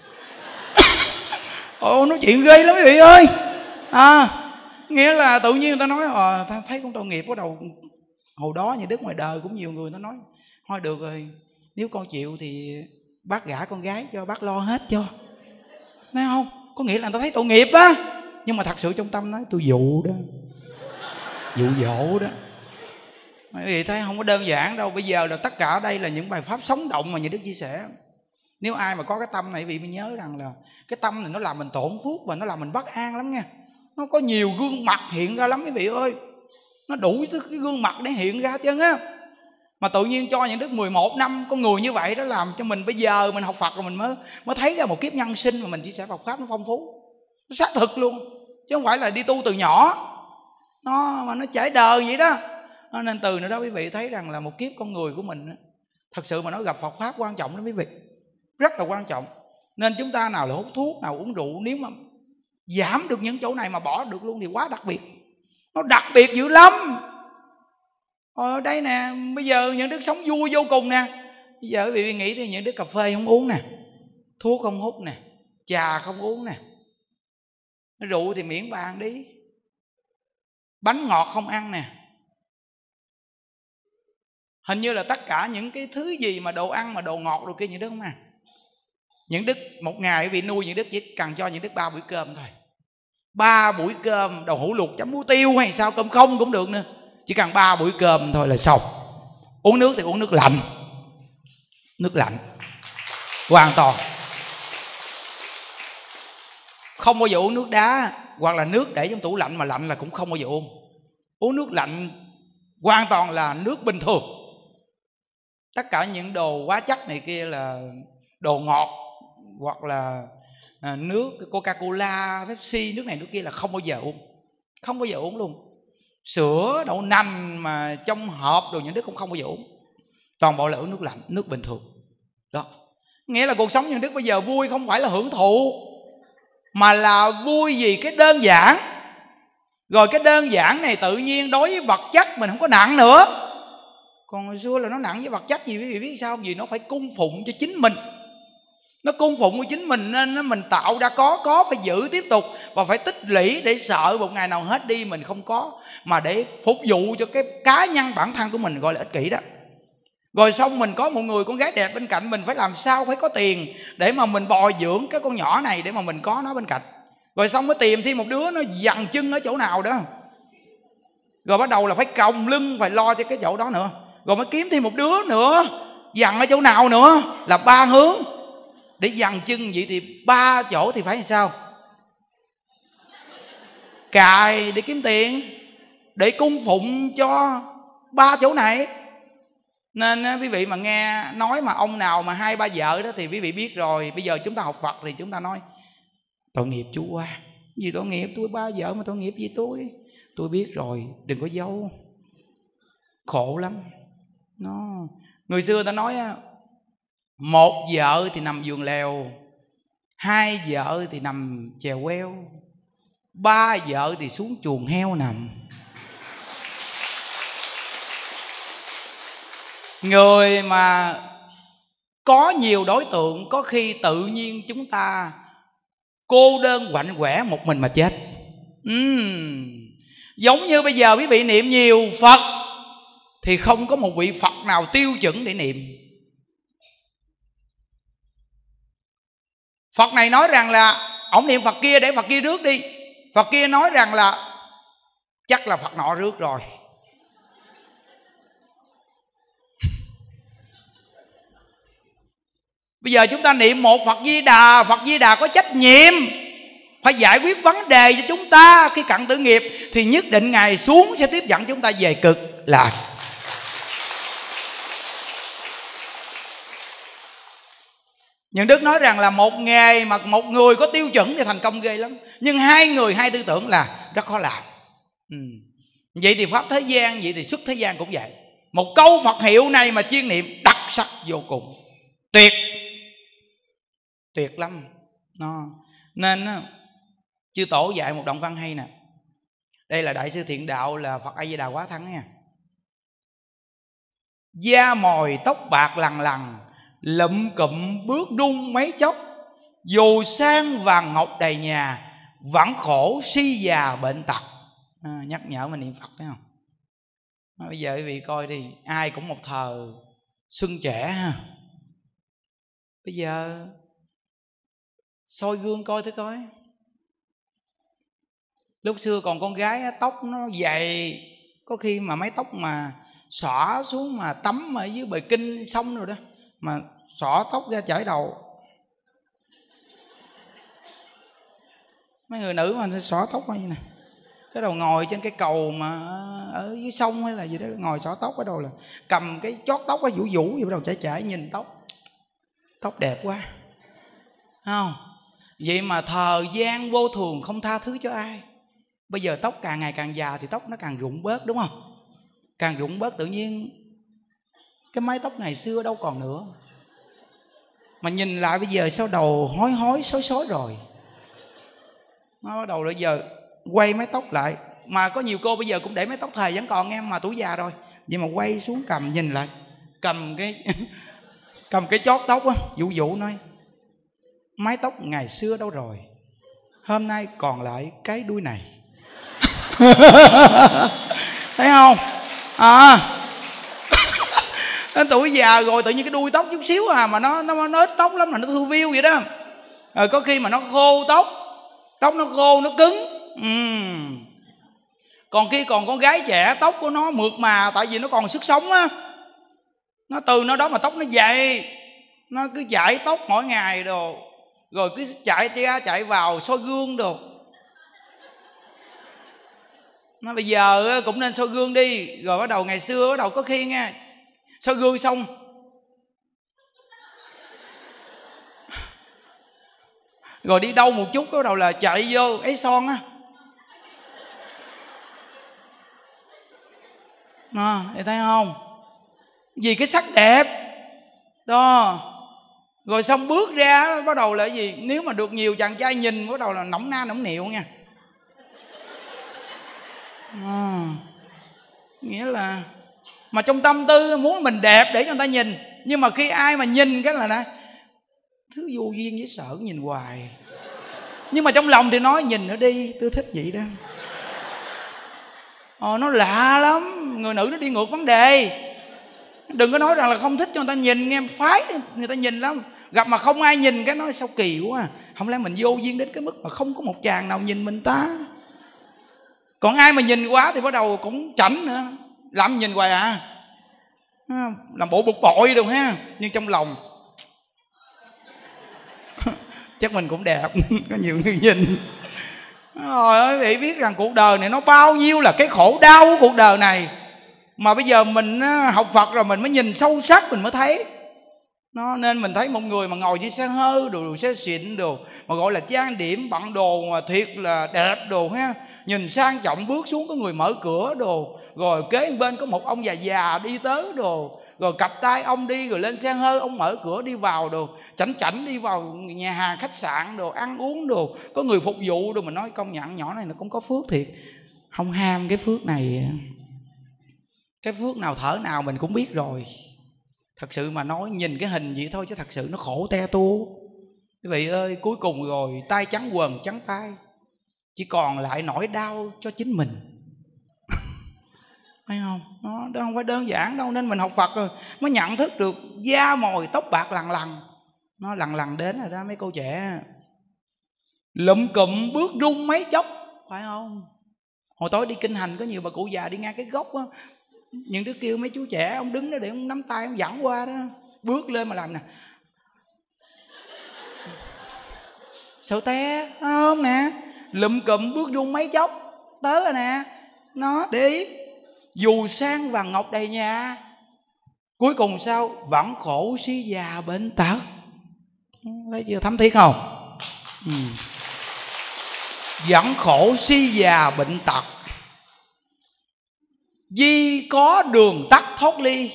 Nói chuyện ghê lắm quý vị ơi. Nghĩa là tự nhiên người ta nói ta thấy con tội nghiệp. Bắt đầu hồi đó Như Đức ngoài đời cũng nhiều người ta nói thôi được rồi, nếu con chịu thì bác gả con gái cho, bác lo hết cho. Thấy không? Có nghĩa là người ta thấy tội nghiệp á, nhưng mà thật sự trong tâm nói tôi dụ đó, dụ dỗ đó. Quý vị thấy không có đơn giản đâu. Bây giờ là tất cả ở đây là những bài pháp sống động mà Như Đức chia sẻ. Nếu ai mà có cái tâm này, quý vị mới nhớ rằng là cái tâm này nó làm mình tổn phước và nó làm mình bất an lắm nha. Nó có nhiều gương mặt hiện ra lắm quý vị ơi. Nó đủ thứ cái gương mặt để hiện ra chứ á. Mà tự nhiên cho Những Đức 11 năm con người như vậy đó, làm cho mình bây giờ mình học Phật rồi mình mới thấy ra một kiếp nhân sinh mà mình chia sẻ Phật pháp nó phong phú, nó xác thực luôn, chứ không phải là đi tu từ nhỏ mà nó trải đời vậy đó. Nên từ nữa đó quý vị thấy rằng là một kiếp con người của mình thật sự mà nó gặp Phật pháp quan trọng lắm quý vị, rất là quan trọng. Nên chúng ta nào là hút thuốc, nào uống rượu, nếu mà giảm được những chỗ này mà bỏ được luôn thì quá đặc biệt. Nó đặc biệt dữ lắm. Ở đây nè, bây giờ Những Đức sống vui vô cùng nè. Bây giờ quý vị nghĩ thì Những Đức cà phê không uống nè, thuốc không hút nè, trà không uống nè, rượu thì miễn bàn đi, bánh ngọt không ăn nè. Hình như là tất cả những cái thứ gì mà đồ ăn mà đồ ngọt đồ kia Những Đức không ăn. Những Đức một ngày quý vị nuôi Những Đức chỉ cần cho Những Đức 3 buổi cơm thôi. 3 buổi cơm, đậu hũ luộc chấm muối tiêu hay sao, cơm không cũng được nữa. Chỉ cần 3 buổi cơm thôi là xong. Uống nước thì uống nước lạnh, nước lạnh hoàn toàn. Không bao giờ uống nước đá, hoặc là nước để trong tủ lạnh mà lạnh là cũng không bao giờ uống. Uống nước lạnh hoàn toàn là nước bình thường. Tất cả những đồ hóa chất này kia là đồ ngọt, hoặc là nước Coca-Cola, Pepsi, nước này nước kia là không bao giờ uống. Không bao giờ uống luôn. Sữa, đậu nành mà trong hộp đồ Những Đức cũng không bao giờ uống. Toàn bộ là uống nước lạnh, nước bình thường. Đó. Nghĩa là cuộc sống Những Đức bây giờ vui không phải là hưởng thụ, mà là vui vì cái đơn giản. Rồi cái đơn giản này tự nhiên đối với vật chất mình không có nặng nữa. Còn hồi xưa là nó nặng với vật chất gì quý vị biết sao? Vì nó phải cung phụng cho chính mình. Nó cung phụng của chính mình nên mình tạo ra có phải giữ tiếp tục, và phải tích lũy để sợ một ngày nào hết đi mình không có, mà để phục vụ cho cái cá nhân bản thân của mình, gọi là ích kỷ đó. Rồi xong mình có một người con gái đẹp bên cạnh mình, phải làm sao phải có tiền để mà mình bồi dưỡng cái con nhỏ này, để mà mình có nó bên cạnh. Rồi xong mới tìm thêm một đứa nó dằn chân ở chỗ nào đó, rồi bắt đầu là phải còng lưng, phải lo cho cái chỗ đó nữa. Rồi mới kiếm thêm một đứa nữa dằn ở chỗ nào nữa, là 3 hướng để dằn chân. Vậy thì 3 chỗ thì phải làm sao? Cài để kiếm tiền, để cung phụng cho 3 chỗ này. Nên quý vị mà nghe nói mà ông nào mà 2 3 vợ đó thì quý vị biết rồi. Bây giờ chúng ta học Phật thì chúng ta nói tội nghiệp chú quá. Gì tội nghiệp, tôi 3 vợ mà tội nghiệp gì tôi? Tôi biết rồi, đừng có giấu, khổ lắm. Người xưa ta nói 1 vợ thì nằm giường lèo, 2 vợ thì nằm chèo queo, 3 vợ thì xuống chuồng heo nằm. Người mà có nhiều đối tượng, có khi tự nhiên chúng ta cô đơn quạnh quẻ một mình mà chết. Giống như bây giờ quý vị niệm nhiều Phật thì không có một vị Phật nào tiêu chuẩn để niệm. Phật này nói rằng là ổng niệm Phật kia để Phật kia rước đi, Phật kia nói rằng là chắc là Phật nọ rước rồi. Bây giờ chúng ta niệm một Phật Di Đà, Phật Di Đà có trách nhiệm phải giải quyết vấn đề cho chúng ta. Khi cận tử nghiệp thì nhất định Ngài xuống sẽ tiếp dẫn chúng ta về cực lạc. Những Đức nói rằng là một nghề mà một người có tiêu chuẩn thì thành công ghê lắm, nhưng 2 người 2 tư tưởng là rất khó làm. Vậy thì Pháp thế gian, vậy thì xuất thế gian cũng vậy. Một câu Phật hiệu này mà chuyên niệm đặc sắc vô cùng, tuyệt, tuyệt lắm. Nên chư Tổ dạy một đoạn văn hay nè. Đây là Đại sư Thiện Đạo, là Phật A Di Đà Quá Thắng nha. Da mồi tóc bạc lằn lằn, lụm cụm bước đung mấy chốc, dù sang vàng ngọc đầy nhà, vẫn khổ si già bệnh tật. Nhắc nhở mình niệm Phật đấy không? Bây giờ quý vị coi đi, ai cũng một thời xuân trẻ ha. Bây giờ soi gương coi thử coi. Lúc xưa còn con gái tóc nó dày, có khi mà mái tóc mà xõa xuống mà tắm ở dưới bờ kinh sông rồi đó, mà xõa tóc ra chải đầu. Mấy người nữ mà xõa tóc như này, cái đầu ngồi trên cái cầu mà ở dưới sông hay là gì đó, ngồi xõa tóc, cái đầu là cầm cái chót tóc á, vũ vũ vậy, bắt đầu chải nhìn tóc đẹp quá, không? Vậy mà thời gian vô thường không tha thứ cho ai. Bây giờ tóc càng ngày càng già thì tóc nó càng rụng bớt, đúng không? Càng rụng bớt tự nhiên cái mái tóc ngày xưa đâu còn nữa. Mà nhìn lại bây giờ sao đầu hói xối rồi. Nó bắt đầu là giờ quay mái tóc lại. Mà có nhiều cô bây giờ cũng để mái tóc thầy vẫn còn em, mà tuổi già rồi. Vậy mà quay xuống cầm nhìn lại, cầm cái chót tóc á, vũ nói mái tóc ngày xưa đâu rồi, hôm nay còn lại cái đuôi này. Thấy không? Tuổi già rồi tự nhiên cái đuôi tóc chút xíu mà nó ít tóc lắm, mà nó thư viêu vậy đó. Có khi mà nó khô tóc nó khô, nó cứng. Còn khi còn con gái trẻ tóc của nó mượt mà, tại vì nó còn sức sống á. Nó từ nó đó mà tóc nó dày, nó cứ chải tóc mỗi ngày đồ, rồi cứ chạy ra chạy vào soi gương đồ. Nó bây giờ cũng nên soi gương đi. Rồi bắt đầu ngày xưa bắt đầu có khi nghe soi gương xong rồi đi đâu một chút bắt đầu là chạy vô ấy son á. Thấy không? Vì cái sắc đẹp đó. Rồi xong bước ra bắt đầu là gì? Nếu mà được nhiều chàng trai nhìn bắt đầu là nỏng na nỏng niệu nha. Nghĩa là mà trong tâm tư muốn mình đẹp để cho người ta nhìn, nhưng mà khi ai mà nhìn cái là thứ vô duyên với sợ nhìn hoài. Nhưng mà trong lòng thì nói nhìn nữa đi, tôi thích vậy đó. Nó lạ lắm. Người nữ nó đi ngược vấn đề. Đừng có nói rằng là không thích cho người ta nhìn, nghe phái người ta nhìn lắm. Gặp mà không ai nhìn cái nói sao kỳ quá. Không lẽ mình vô duyên đến cái mức mà không có một chàng nào nhìn mình ta. Còn ai mà nhìn quá thì bắt đầu cũng chảnh nữa. Làm nhìn hoài à, làm bộ bực bội được ha. Nhưng trong lòng chắc mình cũng đẹp. Có nhiều người nhìn. Rồi quý vị biết rằng cuộc đời này nó bao nhiêu là cái khổ đau của cuộc đời này. Mà bây giờ mình học Phật rồi mình mới nhìn sâu sắc, mình mới thấy. Nên mình thấy một người mà ngồi trên xe hơi đồ xe xịn đồ, mà gọi là trang điểm bận đồ mà thiệt là đẹp đồ ha, nhìn sang trọng, bước xuống có người mở cửa đồ, rồi kế bên có một ông già già đi tới đồ, rồi cặp tay ông đi, rồi lên xe hơi ông mở cửa đi vào đồ, chảnh chảnh đi vào nhà hàng khách sạn đồ, ăn uống đồ, có người phục vụ đồ. Mình nói công nhận nhỏ này nó cũng có phước thiệt. Không ham cái phước này, cái phước nào thở nào mình cũng biết rồi. Thật sự mà nói nhìn cái hình vậy thôi chứ thật sự nó khổ te tua. Quý vị ơi, cuối cùng rồi tay trắng quần trắng tay, chỉ còn lại nỗi đau cho chính mình. Thấy không? Nó không phải đơn giản đâu. Nên mình học Phật rồi mới nhận thức được da mồi tóc bạc lằn lằn. Nó lằn lằn đến rồi đó mấy cô trẻ. Lụm cụm bước rung mấy chốc, phải không? Hồi tối đi kinh hành có nhiều bà cụ già đi ngang cái gốc á, những đứa kêu mấy chú trẻ, ông đứng đó để ông nắm tay ông dẫn qua đó, bước lên mà làm nè, sợ té không nè, lụm cụm bước rung mấy chốc tới rồi nè. Nó để ý, dù sang vàng ngọc đầy nhà, cuối cùng sao? Vẫn khổ suy già bệnh tật. Thấy chưa, thấm thiết không? Vẫn khổ suy già bệnh tật, vì có đường tắt thoát ly,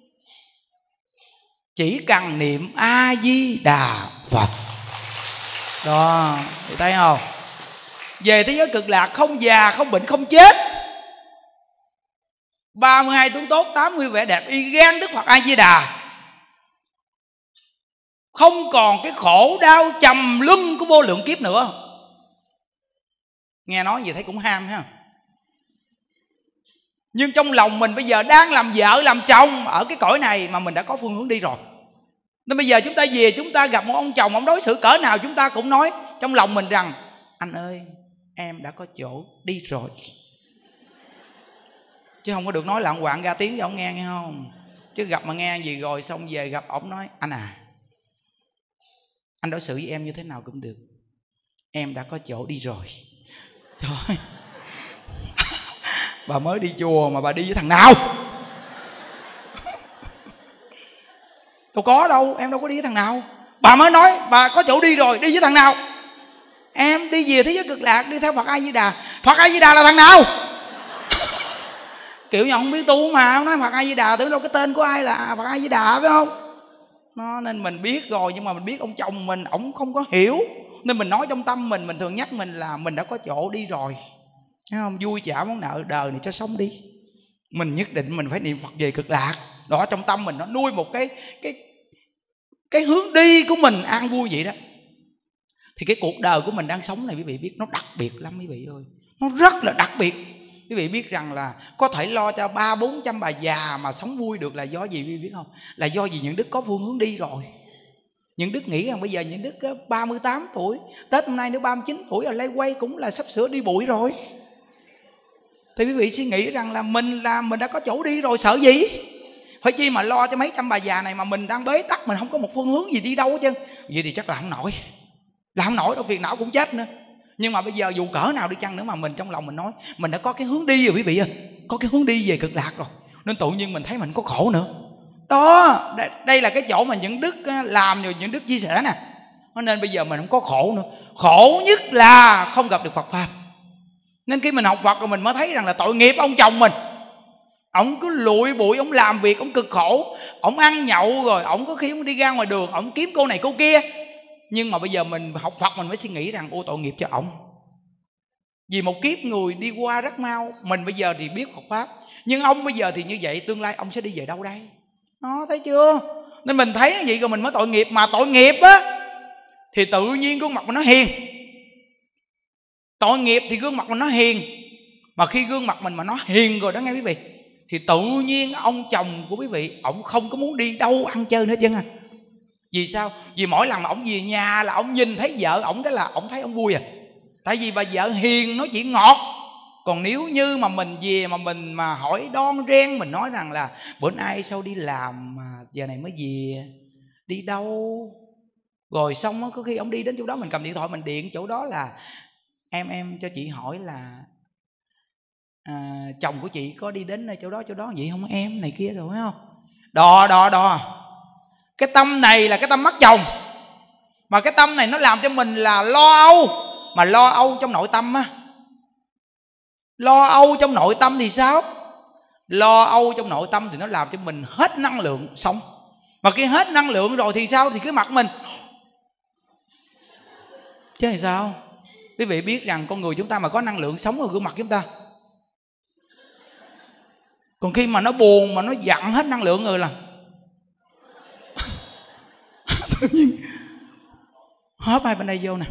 chỉ cần niệm A Di Đà Phật. Đó, thì thấy không? Về thế giới cực lạc không già, không bệnh, không chết. 32 tướng tốt, 80 vẻ đẹp, y gan Đức Phật A Di Đà. Không còn cái khổ đau trầm luân của vô lượng kiếp nữa. Nghe nói gì thấy cũng ham ha. Nhưng trong lòng mình bây giờ đang làm vợ làm chồng ở cái cõi này mà mình đã có phương hướng đi rồi. Nên bây giờ chúng ta về, chúng ta gặp một ông chồng, ông đối xử cỡ nào chúng ta cũng nói trong lòng mình rằng anh ơi, em đã có chỗ đi rồi. Chứ không có được nói lạng quạng ra tiếng cho ông nghe, nghe không? Chứ gặp mà nghe gì rồi xong về gặp ổng nói anh à, anh đối xử với em như thế nào cũng được, em đã có chỗ đi rồi. Trời, bà mới đi chùa mà bà đi với thằng nào? Đâu có đâu, em đâu có đi với thằng nào. Bà mới nói bà có chỗ đi rồi, đi với thằng nào? Em đi về thế giới cực lạc, đi theo Phật A Di Đà. Phật A Di Đà là thằng nào? Kiểu như không biết tu mà, ông nói Phật A Di Đà, tưởng đâu cái tên của ai là Phật A Di Đà, phải không? Nên mình biết rồi, nhưng mà mình biết ông chồng mình ổng không có hiểu, nên mình nói trong tâm mình thường nhắc mình là mình đã có chỗ đi rồi. Thấy không? Vui trả món nợ đời này cho sống đi. Mình nhất định mình phải niệm Phật về cực lạc. Đó, trong tâm mình nó nuôi một cái hướng đi của mình an vui vậy đó. Thì cái cuộc đời của mình đang sống này quý vị biết nó đặc biệt lắm quý vị ơi. Nó rất là đặc biệt. Quý vị biết rằng là có thể lo cho 300-400 bà già mà sống vui được là do gì quý vị biết không? Là do gì những đức có phương hướng đi rồi. Những đức nghĩ rằng bây giờ những đức 38 tuổi, Tết hôm nay nữa 39 tuổi là lay quay cũng là sắp sửa đi bụi rồi. Thì quý vị suy nghĩ rằng là mình đã có chỗ đi rồi, sợ gì? Phải chi mà lo cho mấy trăm bà già này mà mình đang bế tắc, mình không có một phương hướng gì đi đâu hết trơn. Vậy thì chắc là không nổi. Là không nổi đâu, phiền não cũng chết nữa. Nhưng mà bây giờ dù cỡ nào đi chăng nữa mà mình trong lòng mình nói mình đã có cái hướng đi rồi quý vị ơi, có cái hướng đi về cực lạc rồi, nên tự nhiên mình thấy mình có khổ nữa. Đó, đây là cái chỗ mà những đức làm rồi những đức chia sẻ nè. Nên bây giờ mình không có khổ nữa. Khổ nhất là không gặp được Phật Pháp. Nên khi mình học Phật rồi mình mới thấy rằng là tội nghiệp ông chồng mình. Ông cứ lụi bụi, ông làm việc, ông cực khổ, ông ăn nhậu, rồi ông có khi ông đi ra ngoài đường, ông kiếm cô này cô kia. Nhưng mà bây giờ mình học Phật mình mới suy nghĩ rằng ô tội nghiệp cho ổng. Vì một kiếp người đi qua rất mau. Mình bây giờ thì biết Phật Pháp, nhưng ông bây giờ thì như vậy, tương lai ông sẽ đi về đâu đây? Nó thấy chưa? Nên mình thấy cái gì rồi mình mới tội nghiệp. Mà tội nghiệp á thì tự nhiên gương mặt mình nó hiền. Tội nghiệp thì gương mặt mình nó hiền. Mà khi gương mặt mình mà nó hiền rồi đó nghe quý vị, thì tự nhiên ông chồng của quý vị, ổng không có muốn đi đâu ăn chơi nữa chứ. Vì sao? Vì mỗi lần mà ổng về nhà là ổng nhìn thấy vợ ổng, cái là ổng thấy ổng vui à. Tại vì bà vợ hiền, nói chuyện ngọt. Còn nếu như mà mình về mà mình mà hỏi đon ren, mình nói rằng là bữa nay sao đi làm mà giờ này mới về, đi đâu, rồi xong đó, có khi ổng đi đến chỗ đó, mình cầm điện thoại mình điện chỗ đó là em cho chị hỏi là chồng của chị có đi đến chỗ đó vậy không em, này kia rồi phải không? Đò cái tâm này là cái tâm mất chồng. Mà cái tâm này nó làm cho mình là lo âu. Mà lo âu trong nội tâm á, lo âu trong nội tâm thì sao? Lo âu trong nội tâm thì nó làm cho mình hết năng lượng sống. Mà khi hết năng lượng rồi thì sao? Thì cái mặt mình chứ thì sao? Quý vị biết rằng con người chúng ta mà có năng lượng sống ở gương mặt chúng ta. Còn khi mà nó buồn mà nó giận hết năng lượng rồi là tự nhiên hớp hai bên đây vô nè,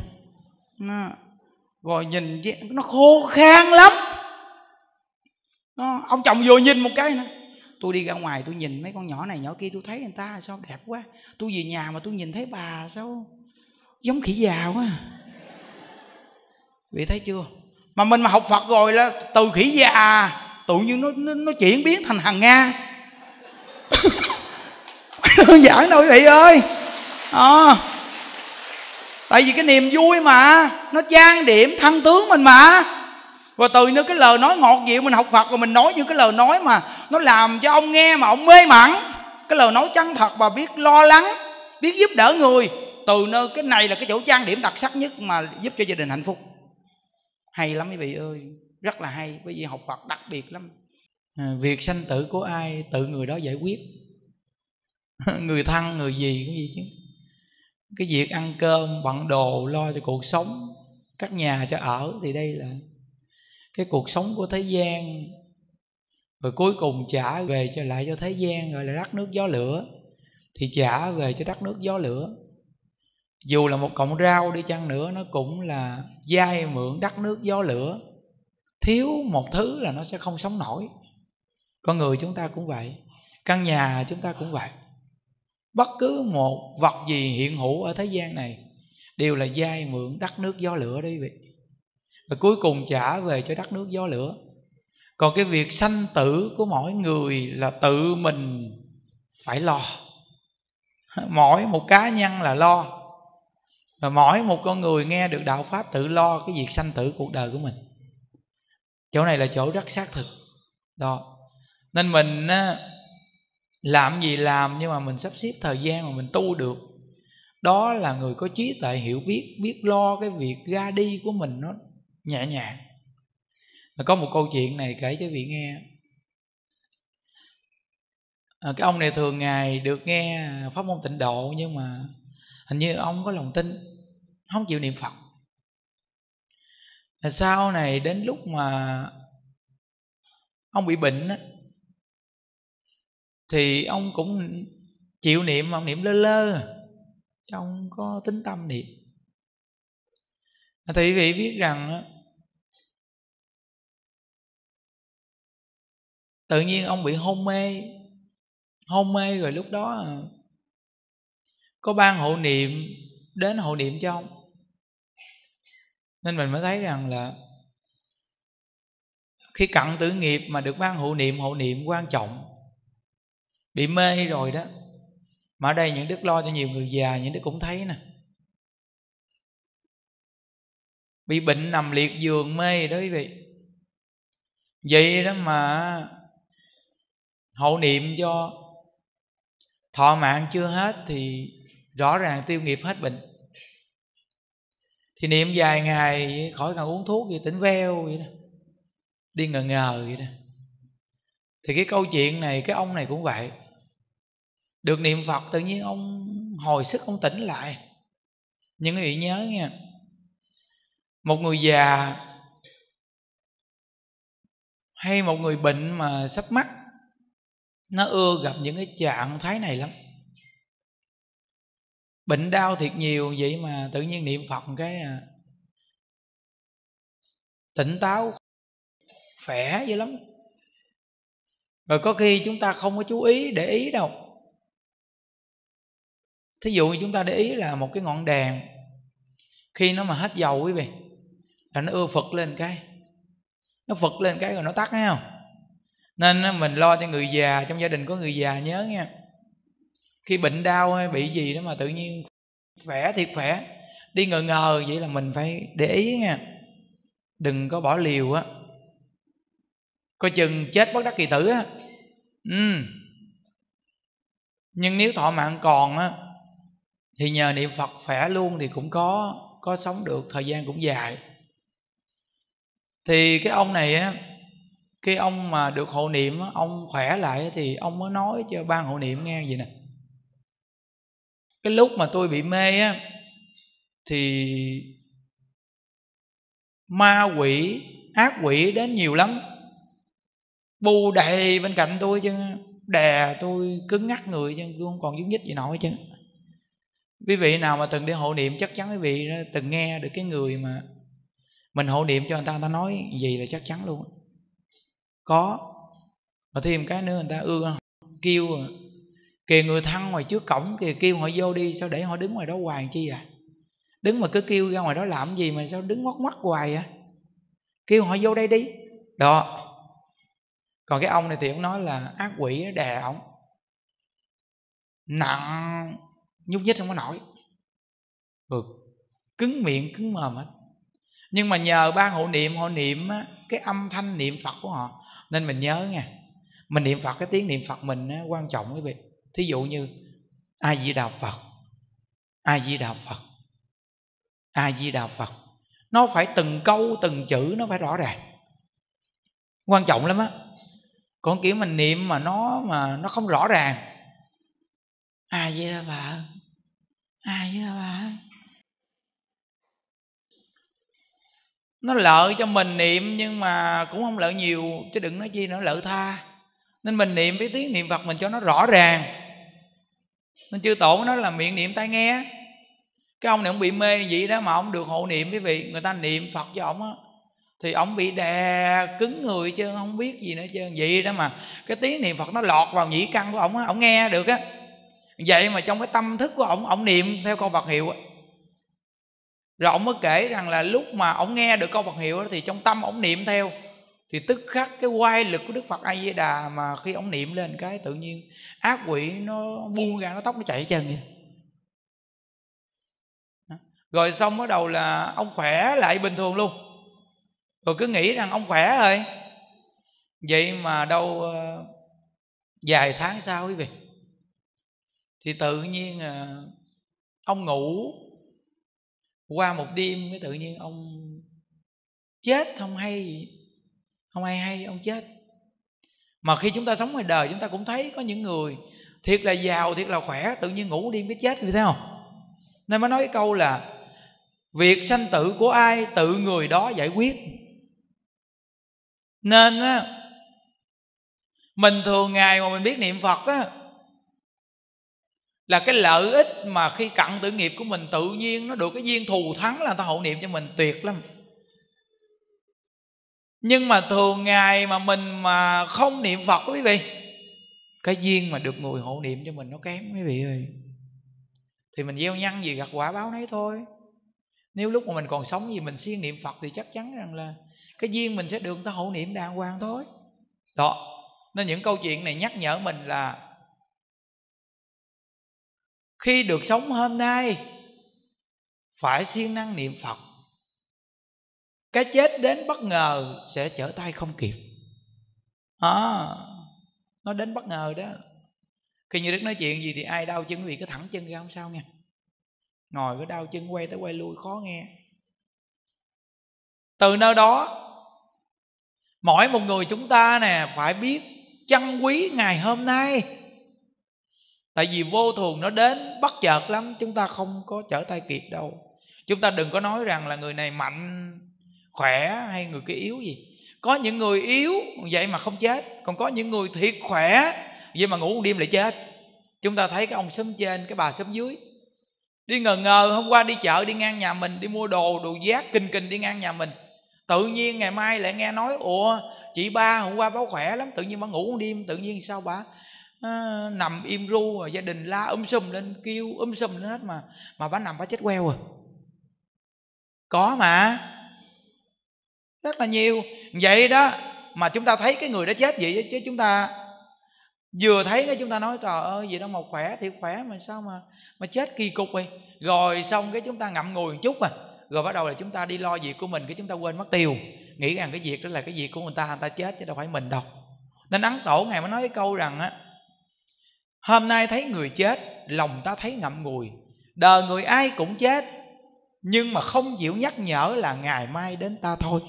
rồi nhìn nó khô khan lắm. Ông chồng vừa nhìn một cái nữa, tôi đi ra ngoài tôi nhìn mấy con nhỏ này nhỏ kia, tôi thấy người ta sao đẹp quá. Tôi về nhà mà tôi nhìn thấy bà sao giống khỉ già quá. Vị thấy chưa? Mà mình mà học Phật rồi là từ khỉ già tự nhiên nó chuyển biến thành hàng Nga. Đơn giản đâu quý vị ơi. Tại vì cái niềm vui mà nó trang điểm thân tướng mình mà. Rồi từ những cái lời nói ngọt dịu mình học Phật, rồi mình nói những cái lời nói mà nó làm cho ông nghe mà ông mê mẩn. Cái lời nói chân thật và biết lo lắng, biết giúp đỡ người. Từ nơi cái này là cái chỗ trang điểm đặc sắc nhất mà giúp cho gia đình hạnh phúc. Hay lắm quý vị ơi, rất là hay. Bởi vì học Phật đặc biệt lắm. Việc sanh tử của ai tự người đó giải quyết. Người thân người gì cái gì chứ. Cái việc ăn cơm bận đồ lo cho cuộc sống, cắt nhà cho ở, thì đây là cái cuộc sống của thế gian. Rồi cuối cùng trả về cho lại cho thế gian, gọi là đất nước gió lửa. Thì trả về cho đất nước gió lửa. Dù là một cọng rau đi chăng nữa, nó cũng là vay mượn đất nước gió lửa. Thiếu một thứ là nó sẽ không sống nổi. Con người chúng ta cũng vậy, căn nhà chúng ta cũng vậy. Bất cứ một vật gì hiện hữu ở thế gian này đều là vay mượn đất nước gió lửa đó quý vị. Và cuối cùng trả về cho đất nước gió lửa. Còn cái việc sanh tử của mỗi người là tự mình phải lo. Mỗi một cá nhân là lo. Và mỗi một con người nghe được đạo Pháp tự lo cái việc sanh tử cuộc đời của mình. Chỗ này là chỗ rất xác thực đó. Nên mình làm gì làm, nhưng mà mình sắp xếp thời gian mà mình tu được, đó là người có trí tuệ hiểu biết, biết lo cái việc ra đi của mình nó nhẹ nhàng. Có một câu chuyện này kể cho vị nghe. Cái ông này thường ngày được nghe pháp môn tịnh độ, nhưng mà hình như ông có lòng tin, không chịu niệm Phật. Sau này đến lúc mà ông bị bệnh á, thì ông cũng chịu niệm, mà ông niệm lơ lơ, chứ ông có tính tâm niệm. Thì quý vị biết rằng tự nhiên ông bị hôn mê. Hôn mê rồi lúc đó có ban hộ niệm đến hộ niệm cho ông. Nên mình mới thấy rằng là khi cận tử nghiệp mà được ban hộ niệm quan trọng. Bị mê rồi đó, mà ở đây những đức lo cho nhiều người già, những đức cũng thấy nè. Bị bệnh nằm liệt giường mê đó quý vị. Vậy đó mà hộ niệm cho, thọ mạng chưa hết thì rõ ràng tiêu nghiệp hết bệnh. Thì niệm vài ngày khỏi cần uống thuốc vậy, tỉnh veo vậy đó, đi ngờ ngờ vậy đó. Thì cái câu chuyện này, cái ông này cũng vậy. Được niệm Phật tự nhiên ông hồi sức, ông tỉnh lại. Nhưng quý vị nhớ nha, một người già hay một người bệnh mà sắp mắc, nó ưa gặp những cái trạng thái này lắm. bệnh đau thiệt nhiều, vậy mà tự nhiên niệm Phật cái tỉnh táo khỏe dữ lắm. Rồi có khi chúng ta không có chú ý, để ý đâu. Thí dụ như chúng ta để ý là một cái ngọn đèn, khi nó mà hết dầu quý vị, là nó ưa phật lên cái, nó phật lên cái rồi nó tắt, thấy không? Nên mình lo cho người già, trong gia đình có người già nhớ nha, khi bệnh đau hay bị gì đó mà tự nhiên khỏe thiệt khỏe, đi ngờ ngờ vậy là mình phải để ý nha, đừng có bỏ liều á, coi chừng chết bất đắc kỳ tử á. Nhưng nếu thọ mạng còn á thì nhờ niệm Phật khỏe luôn, thì cũng có sống được thời gian cũng dài. Thì cái ông này á, khi ông mà được hộ niệm á, ông khỏe lại thì ông mới nói cho ban hộ niệm nghe vậy nè: cái lúc mà tôi bị mê á thì ma quỷ, ác quỷ đến nhiều lắm, bu đầy bên cạnh tôi chứ, đè tôi cứng ngắc người chứ, tôi không còn nhúc nhích gì nổi chứ. Quý vị nào mà từng đi hộ niệm chắc chắn quý vị đã từng nghe được cái người mà mình hộ niệm cho người ta nói gì là chắc chắn luôn. Có. Và thêm cái nữa, người ta ưa kêu kìa, người thân ngoài trước cổng kìa, kêu họ vô đi, sao để họ đứng ngoài đó hoài chi à? Đứng mà cứ kêu ra ngoài đó làm gì mà sao đứng ngoắc ngoắc hoài à? Kêu họ vô đây đi. Đó. Còn cái ông này thì ông nói là ác quỷ đè ông nặng, nhúc nhích không có nổi, cứng miệng cứng mồm hết. Nhưng mà nhờ ban hộ niệm á, cái âm thanh niệm Phật của họ, nên mình nhớ nha, mình niệm Phật, cái tiếng niệm Phật mình á, quan trọng quý vị. Thí dụ như A Di Đà Phật, A Di Đà Phật, A Di Đà Phật, nó phải từng câu từng chữ nó phải rõ ràng, quan trọng lắm á. Còn kiểu mình niệm mà nó không rõ ràng, A Di Đà Phật, A Di Đà Phật, nó lợi cho mình niệm nhưng mà cũng không lợi nhiều, chứ đừng nói chi nữa lợi tha. Nên mình niệm với tiếng niệm Phật mình cho nó rõ ràng. Nên chư tổ nói là miệng niệm tai nghe. Cái ông này ông bị mê vậy đó mà ông được hộ niệm quý vị, người ta niệm Phật cho ông á, thì ông bị đè cứng người chứ không biết gì nữa chứ. Vậy đó mà cái tiếng niệm Phật nó lọt vào nhĩ căn của ông á, ông nghe được á. Vậy mà trong cái tâm thức của ông niệm theo câu Phật hiệu á. Rồi ông mới kể rằng là lúc mà ông nghe được câu Phật hiệu đó, thì trong tâm ông niệm theo, thì tức khắc cái oai lực của Đức Phật A Di Đà mà khi ông niệm lên cái tự nhiên ác quỷ nó buông ra, nó tóc nó chạy chân vậy. Rồi xong bắt đầu là ông khỏe lại bình thường luôn. Rồi cứ nghĩ rằng ông khỏe rồi. Vậy mà đâu vài tháng sau quý vị, thì tự nhiên ông ngủ qua một đêm, cái tự nhiên ông chết không hay, không ai hay ông chết. Mà khi chúng ta sống ngoài đời, chúng ta cũng thấy có những người thiệt là giàu, thiệt là khỏe, tự nhiên ngủ đêm cái chết, vì thấy không? Nên mới nói cái câu là việc sanh tử của ai tự người đó giải quyết. Nên á, mình thường ngày mà mình biết niệm Phật á, là cái lợi ích mà khi cận tử nghiệp của mình tự nhiên nó được cái duyên thù thắng là người ta hộ niệm cho mình tuyệt lắm. Nhưng mà thường ngày mà mình mà không niệm Phật quý vị, cái duyên mà được người hộ niệm cho mình nó kém quý vị ơi. Thì mình gieo nhân gì gặt quả báo nấy thôi. Nếu lúc mà mình còn sống gì mình siêng niệm Phật thì chắc chắn rằng là cái duyên mình sẽ được người ta hộ niệm đàng hoàng thôi. Đó. Nên những câu chuyện này nhắc nhở mình là khi được sống hôm nay phải siêng năng niệm Phật. Cái chết đến bất ngờ sẽ trở tay không kịp. Nó đến bất ngờ đó. Khi như Đức nói chuyện gì thì ai đau chân quý vị cứ thẳng chân ra không sao nha. Ngồi có đau chân quay tới quay lui khó nghe. Từ nơi đó, mỗi một người chúng ta nè phải biết trân quý ngày hôm nay. Tại vì vô thường nó đến bất chợt lắm, chúng ta không có trở tay kịp đâu. Chúng ta đừng có nói rằng là người này mạnh, khỏe hay người kia yếu gì. Có những người yếu vậy mà không chết, còn có những người thiệt khỏe vậy mà ngủ một đêm lại chết. Chúng ta thấy cái ông xóm trên, cái bà xóm dưới, Đi ngờ ngờ, hôm qua đi chợ đi ngang nhà mình, đi mua đồ giác kình kình đi ngang nhà mình. Tự nhiên ngày mai lại nghe nói ủa chị ba hôm qua bà khỏe lắm, tự nhiên bà ngủ một đêm, tự nhiên sao bà nằm im ru, rồi gia đình la sùm lên, kêu sùm lên hết, mà bà nằm bà chết queo rồi. Có mà, rất là nhiều. Vậy đó mà chúng ta thấy cái người đó chết vậy, chứ chúng ta vừa thấy cái chúng ta nói trời ơi gì đâu mà khỏe thì khỏe, mà sao mà chết kỳ cục vậy. Rồi xong cái chúng ta ngậm ngùi một chút rồi bắt đầu là chúng ta đi lo việc của mình, cái chúng ta quên mất tiêu, nghĩ rằng cái việc đó là cái việc của người ta chết chứ đâu phải mình đâu. Nên Ấn Tổ Ngài mới nói cái câu rằng hôm nay thấy người chết, lòng ta thấy ngậm ngùi. Đời người ai cũng chết, nhưng mà không chịu nhắc nhở là ngày mai đến ta thôi.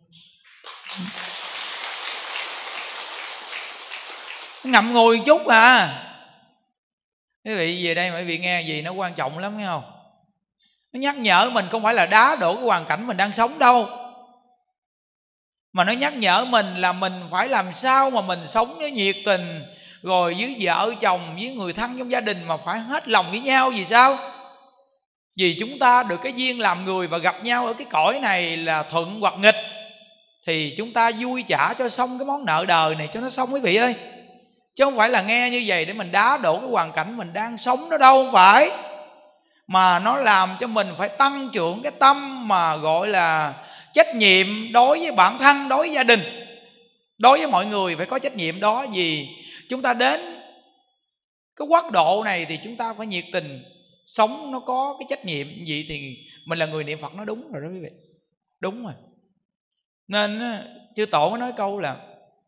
Ngậm ngùi chút à. Quý vị về đây mà quý vị nghe gì nó quan trọng lắm, nghe không? Nó nhắc nhở mình không phải là đá đổ cái hoàn cảnh mình đang sống đâu, mà nó nhắc nhở mình là mình phải làm sao mà mình sống nó nhiệt tình, rồi với vợ chồng, với người thân trong gia đình mà phải hết lòng với nhau. Vì sao? Vì chúng ta được cái duyên làm người và gặp nhau ở cái cõi này là thuận hoặc nghịch, thì chúng ta vui trả cho xong cái món nợ đời này cho nó xong quý vị ơi. Chứ không phải là nghe như vậy để mình đá đổ cái hoàn cảnh mình đang sống đó đâu, không phải. Mà nó làm cho mình phải tăng trưởng cái tâm mà gọi là trách nhiệm đối với bản thân, đối với gia đình, đối với mọi người phải có trách nhiệm đó. Vì chúng ta đến cái quốc độ này thì chúng ta phải nhiệt tình sống, nó có cái trách nhiệm gì thì mình là người niệm Phật nó đúng rồi đó quý vị. Đúng rồi. Nên chư Tổ mới nói câu là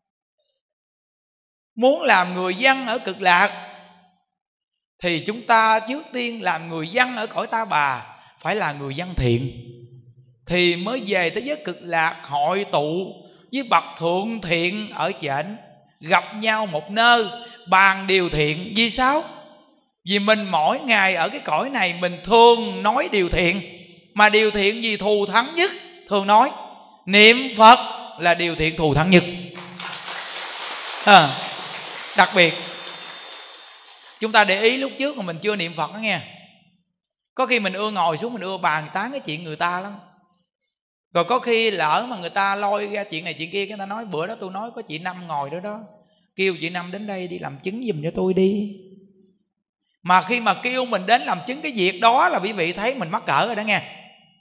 muốn làm người dân ở cực lạc thì chúng ta trước tiên làm người dân ở cõi Ta Bà, phải là người dân thiện, thì mới về thế giới cực lạc hội tụ với bậc thượng thiện ở trển, gặp nhau một nơi bàn điều thiện. Vì sao? Vì mình mỗi ngày ở cái cõi này mình thường nói điều thiện. Mà điều thiện gì thù thắng nhất? Thường nói niệm Phật là điều thiện thù thắng nhất. Đặc biệt chúng ta để ý lúc trước mà mình chưa niệm Phật đó nghe, có khi mình ưa ngồi xuống, mình ưa bàn tán cái chuyện người ta lắm. Rồi có khi lỡ mà người ta lôi ra chuyện này chuyện kia, người ta nói bữa đó tôi nói có chị Năm ngồi đó đó, kêu chị Năm đến đây đi làm chứng giùm cho tôi đi. Mà khi mà kêu mình đến làm chứng cái việc đó là quý vị thấy mình mắc cỡ rồi đó nghe.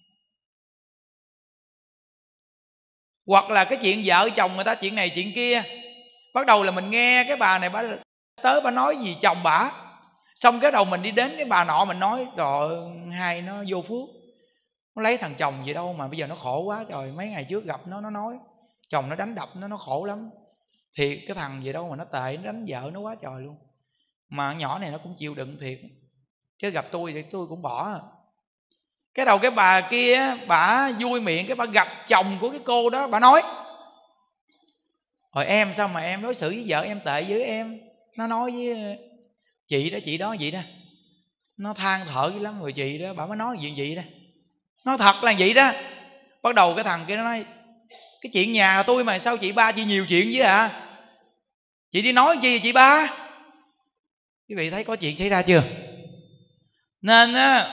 Hoặc là cái chuyện vợ chồng người ta chuyện này chuyện kia, bắt đầu là mình nghe cái bà này bà tới bà nói gì chồng bả, xong cái đầu mình đi đến cái bà nọ mình nói trời ơi, hai nó vô phước, nó lấy thằng chồng gì đâu mà bây giờ nó khổ quá trời. Mấy ngày trước gặp nó nói chồng nó đánh đập nó khổ lắm. Thiệt cái thằng gì đâu mà nó tệ, nó đánh vợ nó quá trời luôn. Mà nhỏ này nó cũng chịu đựng thiệt, chứ gặp tôi thì tôi cũng bỏ. Cái đầu cái bà kia bà vui miệng, cái bà gặp chồng của cái cô đó bà nói rồi em sao mà em đối xử với vợ em tệ với em. Nó nói với chị đó vậy đó, nó than thở dữ lắm. Rồi chị đó bà mới nói chuyện vậy đó, nói thật là vậy đó. Bắt đầu cái thằng kia nó nói cái chuyện nhà tôi mà sao chị ba chị nhiều chuyện với chị đi nói chi chị ba. Quý vị thấy có chuyện xảy ra chưa? Nên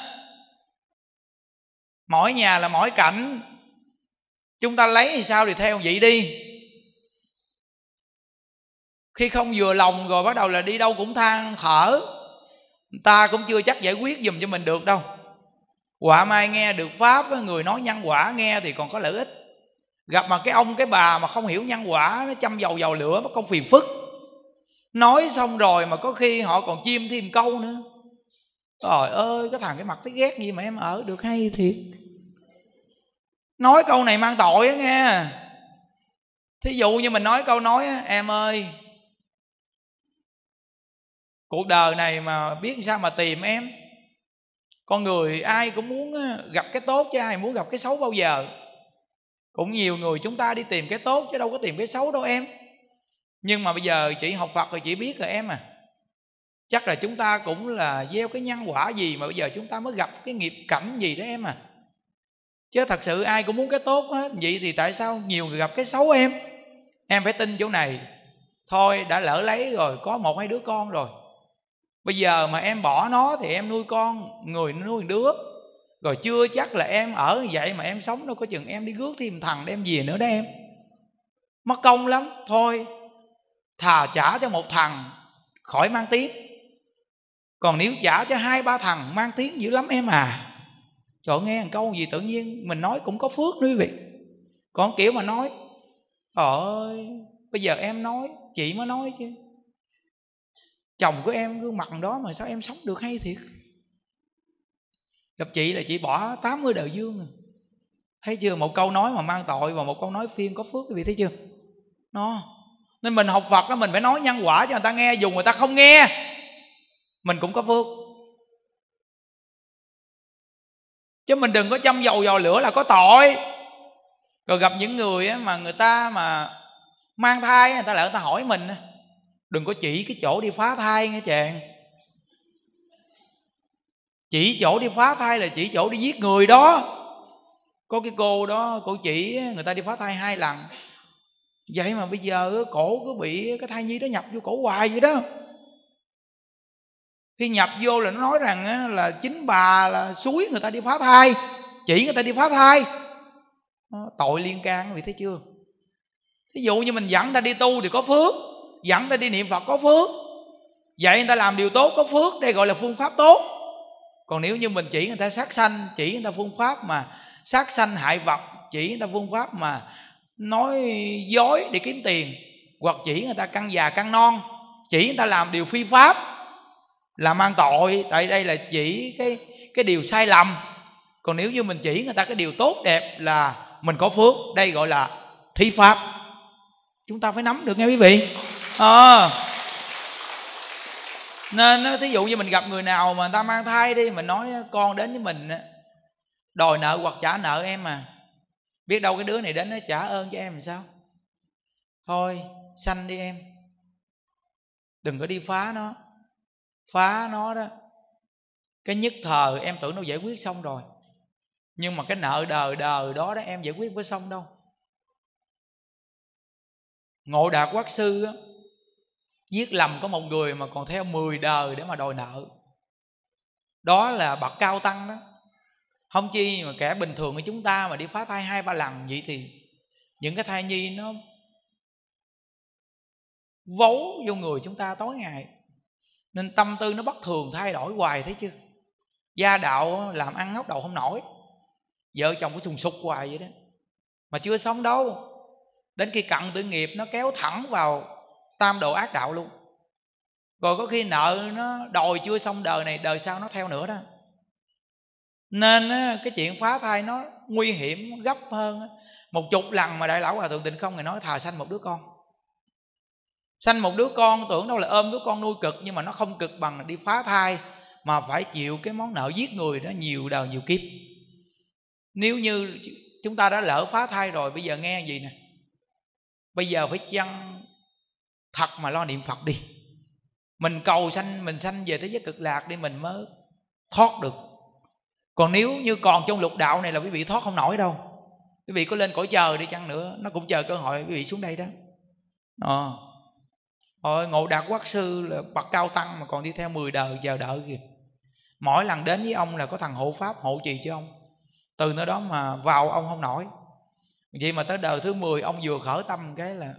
mỗi nhà là mỗi cảnh, chúng ta lấy thì sao thì theo vậy đi. Khi không vừa lòng rồi bắt đầu là đi đâu cũng than thở, người ta cũng chưa chắc giải quyết giùm cho mình được đâu. Quả mai nghe được pháp, người nói nhân quả nghe thì còn có lợi ích. Gặp mà cái ông cái bà mà không hiểu nhân quả, nó châm dầu vào lửa, nó công phiền phức. Nói xong rồi mà có khi họ còn chim thêm câu nữa. Trời ơi cái thằng cái mặt thấy ghét gì mà em ở được hay thiệt. Nói câu này mang tội á nghe. Thí dụ như mình nói câu nói em ơi, cuộc đời này mà biết sao mà tìm em. Con người ai cũng muốn gặp cái tốt chứ ai muốn gặp cái xấu bao giờ. Cũng nhiều người chúng ta đi tìm cái tốt chứ đâu có tìm cái xấu đâu em. Nhưng mà bây giờ chị học Phật rồi chị biết rồi em à. Chắc là chúng ta cũng là gieo cái nhân quả gì mà bây giờ chúng ta mới gặp cái nghiệp cảnh gì đó em à. Chứ thật sự ai cũng muốn cái tốt hết. Vậy thì tại sao nhiều người gặp cái xấu em? Em phải tin chỗ này. Thôi đã lỡ lấy rồi, có một hai đứa con rồi, Bây giờ mà em bỏ nó thì em nuôi con, người nuôi đứa, rồi chưa chắc là em ở như vậy mà em sống đâu, có chừng em đi rước thêm thằng đem về nữa đó em. Mất công lắm. Thôi thà trả cho một thằng khỏi mang tiếng, còn nếu trả cho 2-3 thằng mang tiếng dữ lắm em à. Trời, nghe một câu gì tự nhiên mình nói cũng có phước nữa quý vị. Còn kiểu mà nói ơi, bây giờ em nói, chị mới nói chứ, chồng của em gương mặt đó mà sao em sống được hay thiệt. Gặp chị là chị bỏ 80 đời dương rồi. Thấy chưa? Một câu nói mà mang tội và một câu nói phiên có phước, quý vị thấy chưa? Nó nên mình học Phật đó, mình phải nói nhân quả cho người ta nghe. Dù người ta không nghe, mình cũng có phước. Chứ mình đừng có châm dầu vào lửa là có tội. Rồi gặp những người mà người ta mà mang thai, người ta lại người ta hỏi mình, đừng có chỉ cái chỗ đi phá thai nghe chàng. Chỉ chỗ đi phá thai là chỉ chỗ đi giết người đó. Có cái cô đó, cô chỉ người ta đi phá thai 2 lần. Vậy mà bây giờ cổ cứ bị cái thai nhi đó nhập vô cổ hoài vậy đó. Khi nhập vô là nó nói rằng là chính bà là xúi người ta đi phá thai, chỉ người ta đi phá thai. Tội liên can, quý vị thấy chưa? Ví dụ như mình dẫn người ta đi tu thì có phước, dẫn người ta đi niệm Phật có phước, dạy người ta làm điều tốt có phước, đây gọi là phương pháp tốt. Còn nếu như mình chỉ người ta sát sanh, chỉ người ta phương pháp mà sát sanh hại vật, chỉ người ta phương pháp mà nói dối để kiếm tiền, hoặc chỉ người ta căng già căng non, chỉ người ta làm điều phi pháp là mang tội. Tại đây là chỉ cái điều sai lầm. Còn nếu như mình chỉ người ta cái điều tốt đẹp là mình có phước. Đây gọi là thí pháp. Chúng ta phải nắm được nghe quý vị. Nên thí dụ như mình gặp người nào mà người ta mang thai đi, mình nói con đến với mình đòi nợ hoặc trả nợ em mà, biết đâu cái đứa này đến nó trả ơn cho em làm sao. Thôi sanh đi em, đừng có đi phá nó. Phá nó đó, cái nhất thời em tưởng nó giải quyết xong rồi, nhưng mà cái nợ đời đời đó em giải quyết với xong đâu. Ngộ Đạt Quát Sư giết lầm có một người mà còn theo 10 đời để mà đòi nợ. Đó là bậc cao tăng đó. Không chi mà kẻ bình thường của chúng ta mà đi phá thai 2-3 lần vậy thì những cái thai nhi nó vấu vô người chúng ta tối ngày. Nên tâm tư nó bất thường thay đổi hoài, thấy chưa? Gia đạo làm ăn ngóc đầu không nổi, vợ chồng có sùng sục hoài vậy đó. Mà chưa xong đâu, đến khi cận tử nghiệp nó kéo thẳng vào tam độ ác đạo luôn. Rồi có khi nợ nó đòi chưa xong đời này, đời sau nó theo nữa đó. Nên cái chuyện phá thai nó nguy hiểm gấp hơn 10 lần mà Đại Lão Hòa Thượng Tịnh Không Ngài nói thà sanh một đứa con. Sanh một đứa con tưởng đâu là ôm đứa con nuôi cực, nhưng mà nó không cực bằng đi phá thai mà phải chịu cái món nợ giết người đó nhiều đời nhiều kiếp. Nếu như chúng ta đã lỡ phá thai rồi, bây giờ nghe gì nè, bây giờ phải chăng thật mà lo niệm Phật đi. Mình cầu sanh, mình sanh về thế giới cực lạc đi, mình mới thoát được. Còn nếu như còn trong lục đạo này là quý vị thoát không nổi đâu. Quý vị có lên cõi trời đi chăng nữa, nó cũng chờ cơ hội quý vị xuống đây đó. Ngộ Đạt Quát Sư là bậc cao tăng mà còn đi theo 10 đời chờ đợi kìa. Mỗi lần đến với ông là có thằng hộ pháp hộ trì cho ông. Từ nơi đó mà vào ông không nổi. Vậy mà tới đời thứ 10 ông vừa khởi tâm cái là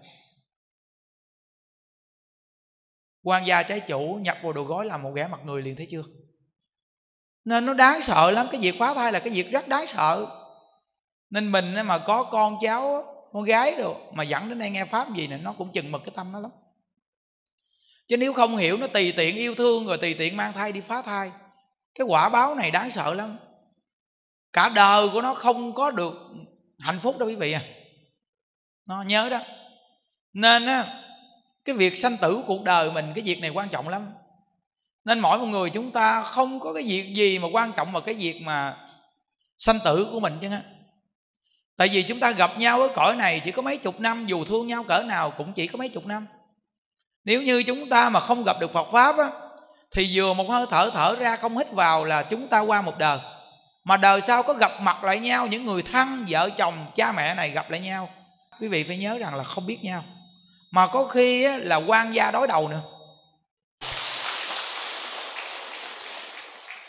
quan gia trái chủ nhập vào đồ gói làm một ghẻ mặt người liền, thấy chưa? Nên nó đáng sợ lắm. Cái việc phá thai là cái việc rất đáng sợ. Nên mình mà có con cháu, con gái đồ mà dẫn đến đây nghe pháp gì nè, nó cũng chừng mực cái tâm nó lắm. Chứ nếu không hiểu, nó tùy tiện yêu thương rồi tùy tiện mang thai đi phá thai, cái quả báo này đáng sợ lắm. Cả đời của nó không có được hạnh phúc đâu quý vị à. Nó nhớ đó. Nên cái việc sanh tử của cuộc đời mình, cái việc này quan trọng lắm. Nên mỗi một người chúng ta không có cái việc gì mà quan trọng vào cái việc mà sanh tử của mình chứ á. Tại vì chúng ta gặp nhau ở cõi này chỉ có mấy chục năm, dù thương nhau cỡ nào cũng chỉ có mấy chục năm. Nếu như chúng ta mà không gặp được Phật Pháp á, thì vừa một hơi thở thở ra không hít vào là chúng ta qua một đời. Mà đời sau có gặp mặt lại nhau, những người thân, vợ chồng, cha mẹ này gặp lại nhau, quý vị phải nhớ rằng là không biết nhau. Mà có khi là quan gia đối đầu nữa.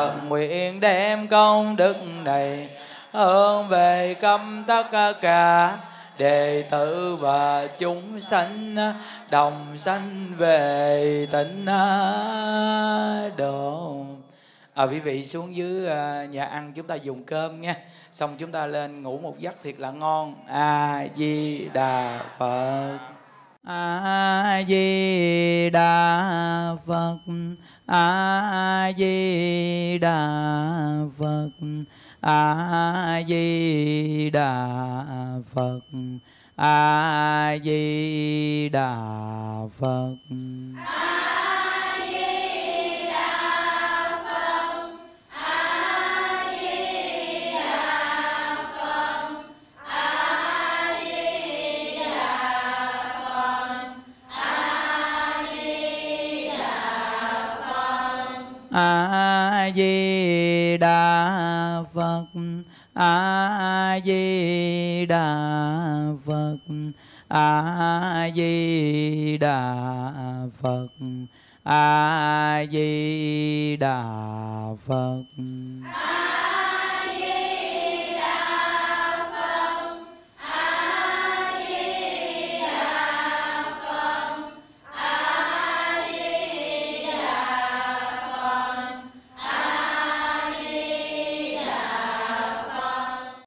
Phật. Nguyện đem công đức này hướng về khắp tất cả đệ tử và chúng sanh, đồng sanh về tịnh độ. Quý vị xuống dưới nhà ăn chúng ta dùng cơm nha, xong chúng ta lên ngủ một giấc thiệt là ngon. A Di Đà Phật. A Di Đà Phật. A Di Đà Phật. A Di Đà Phật. A Di Đà Phật. A Di Đà Phật. A Di Đà Phật. A Di Đà Phật. A Di Đà Phật.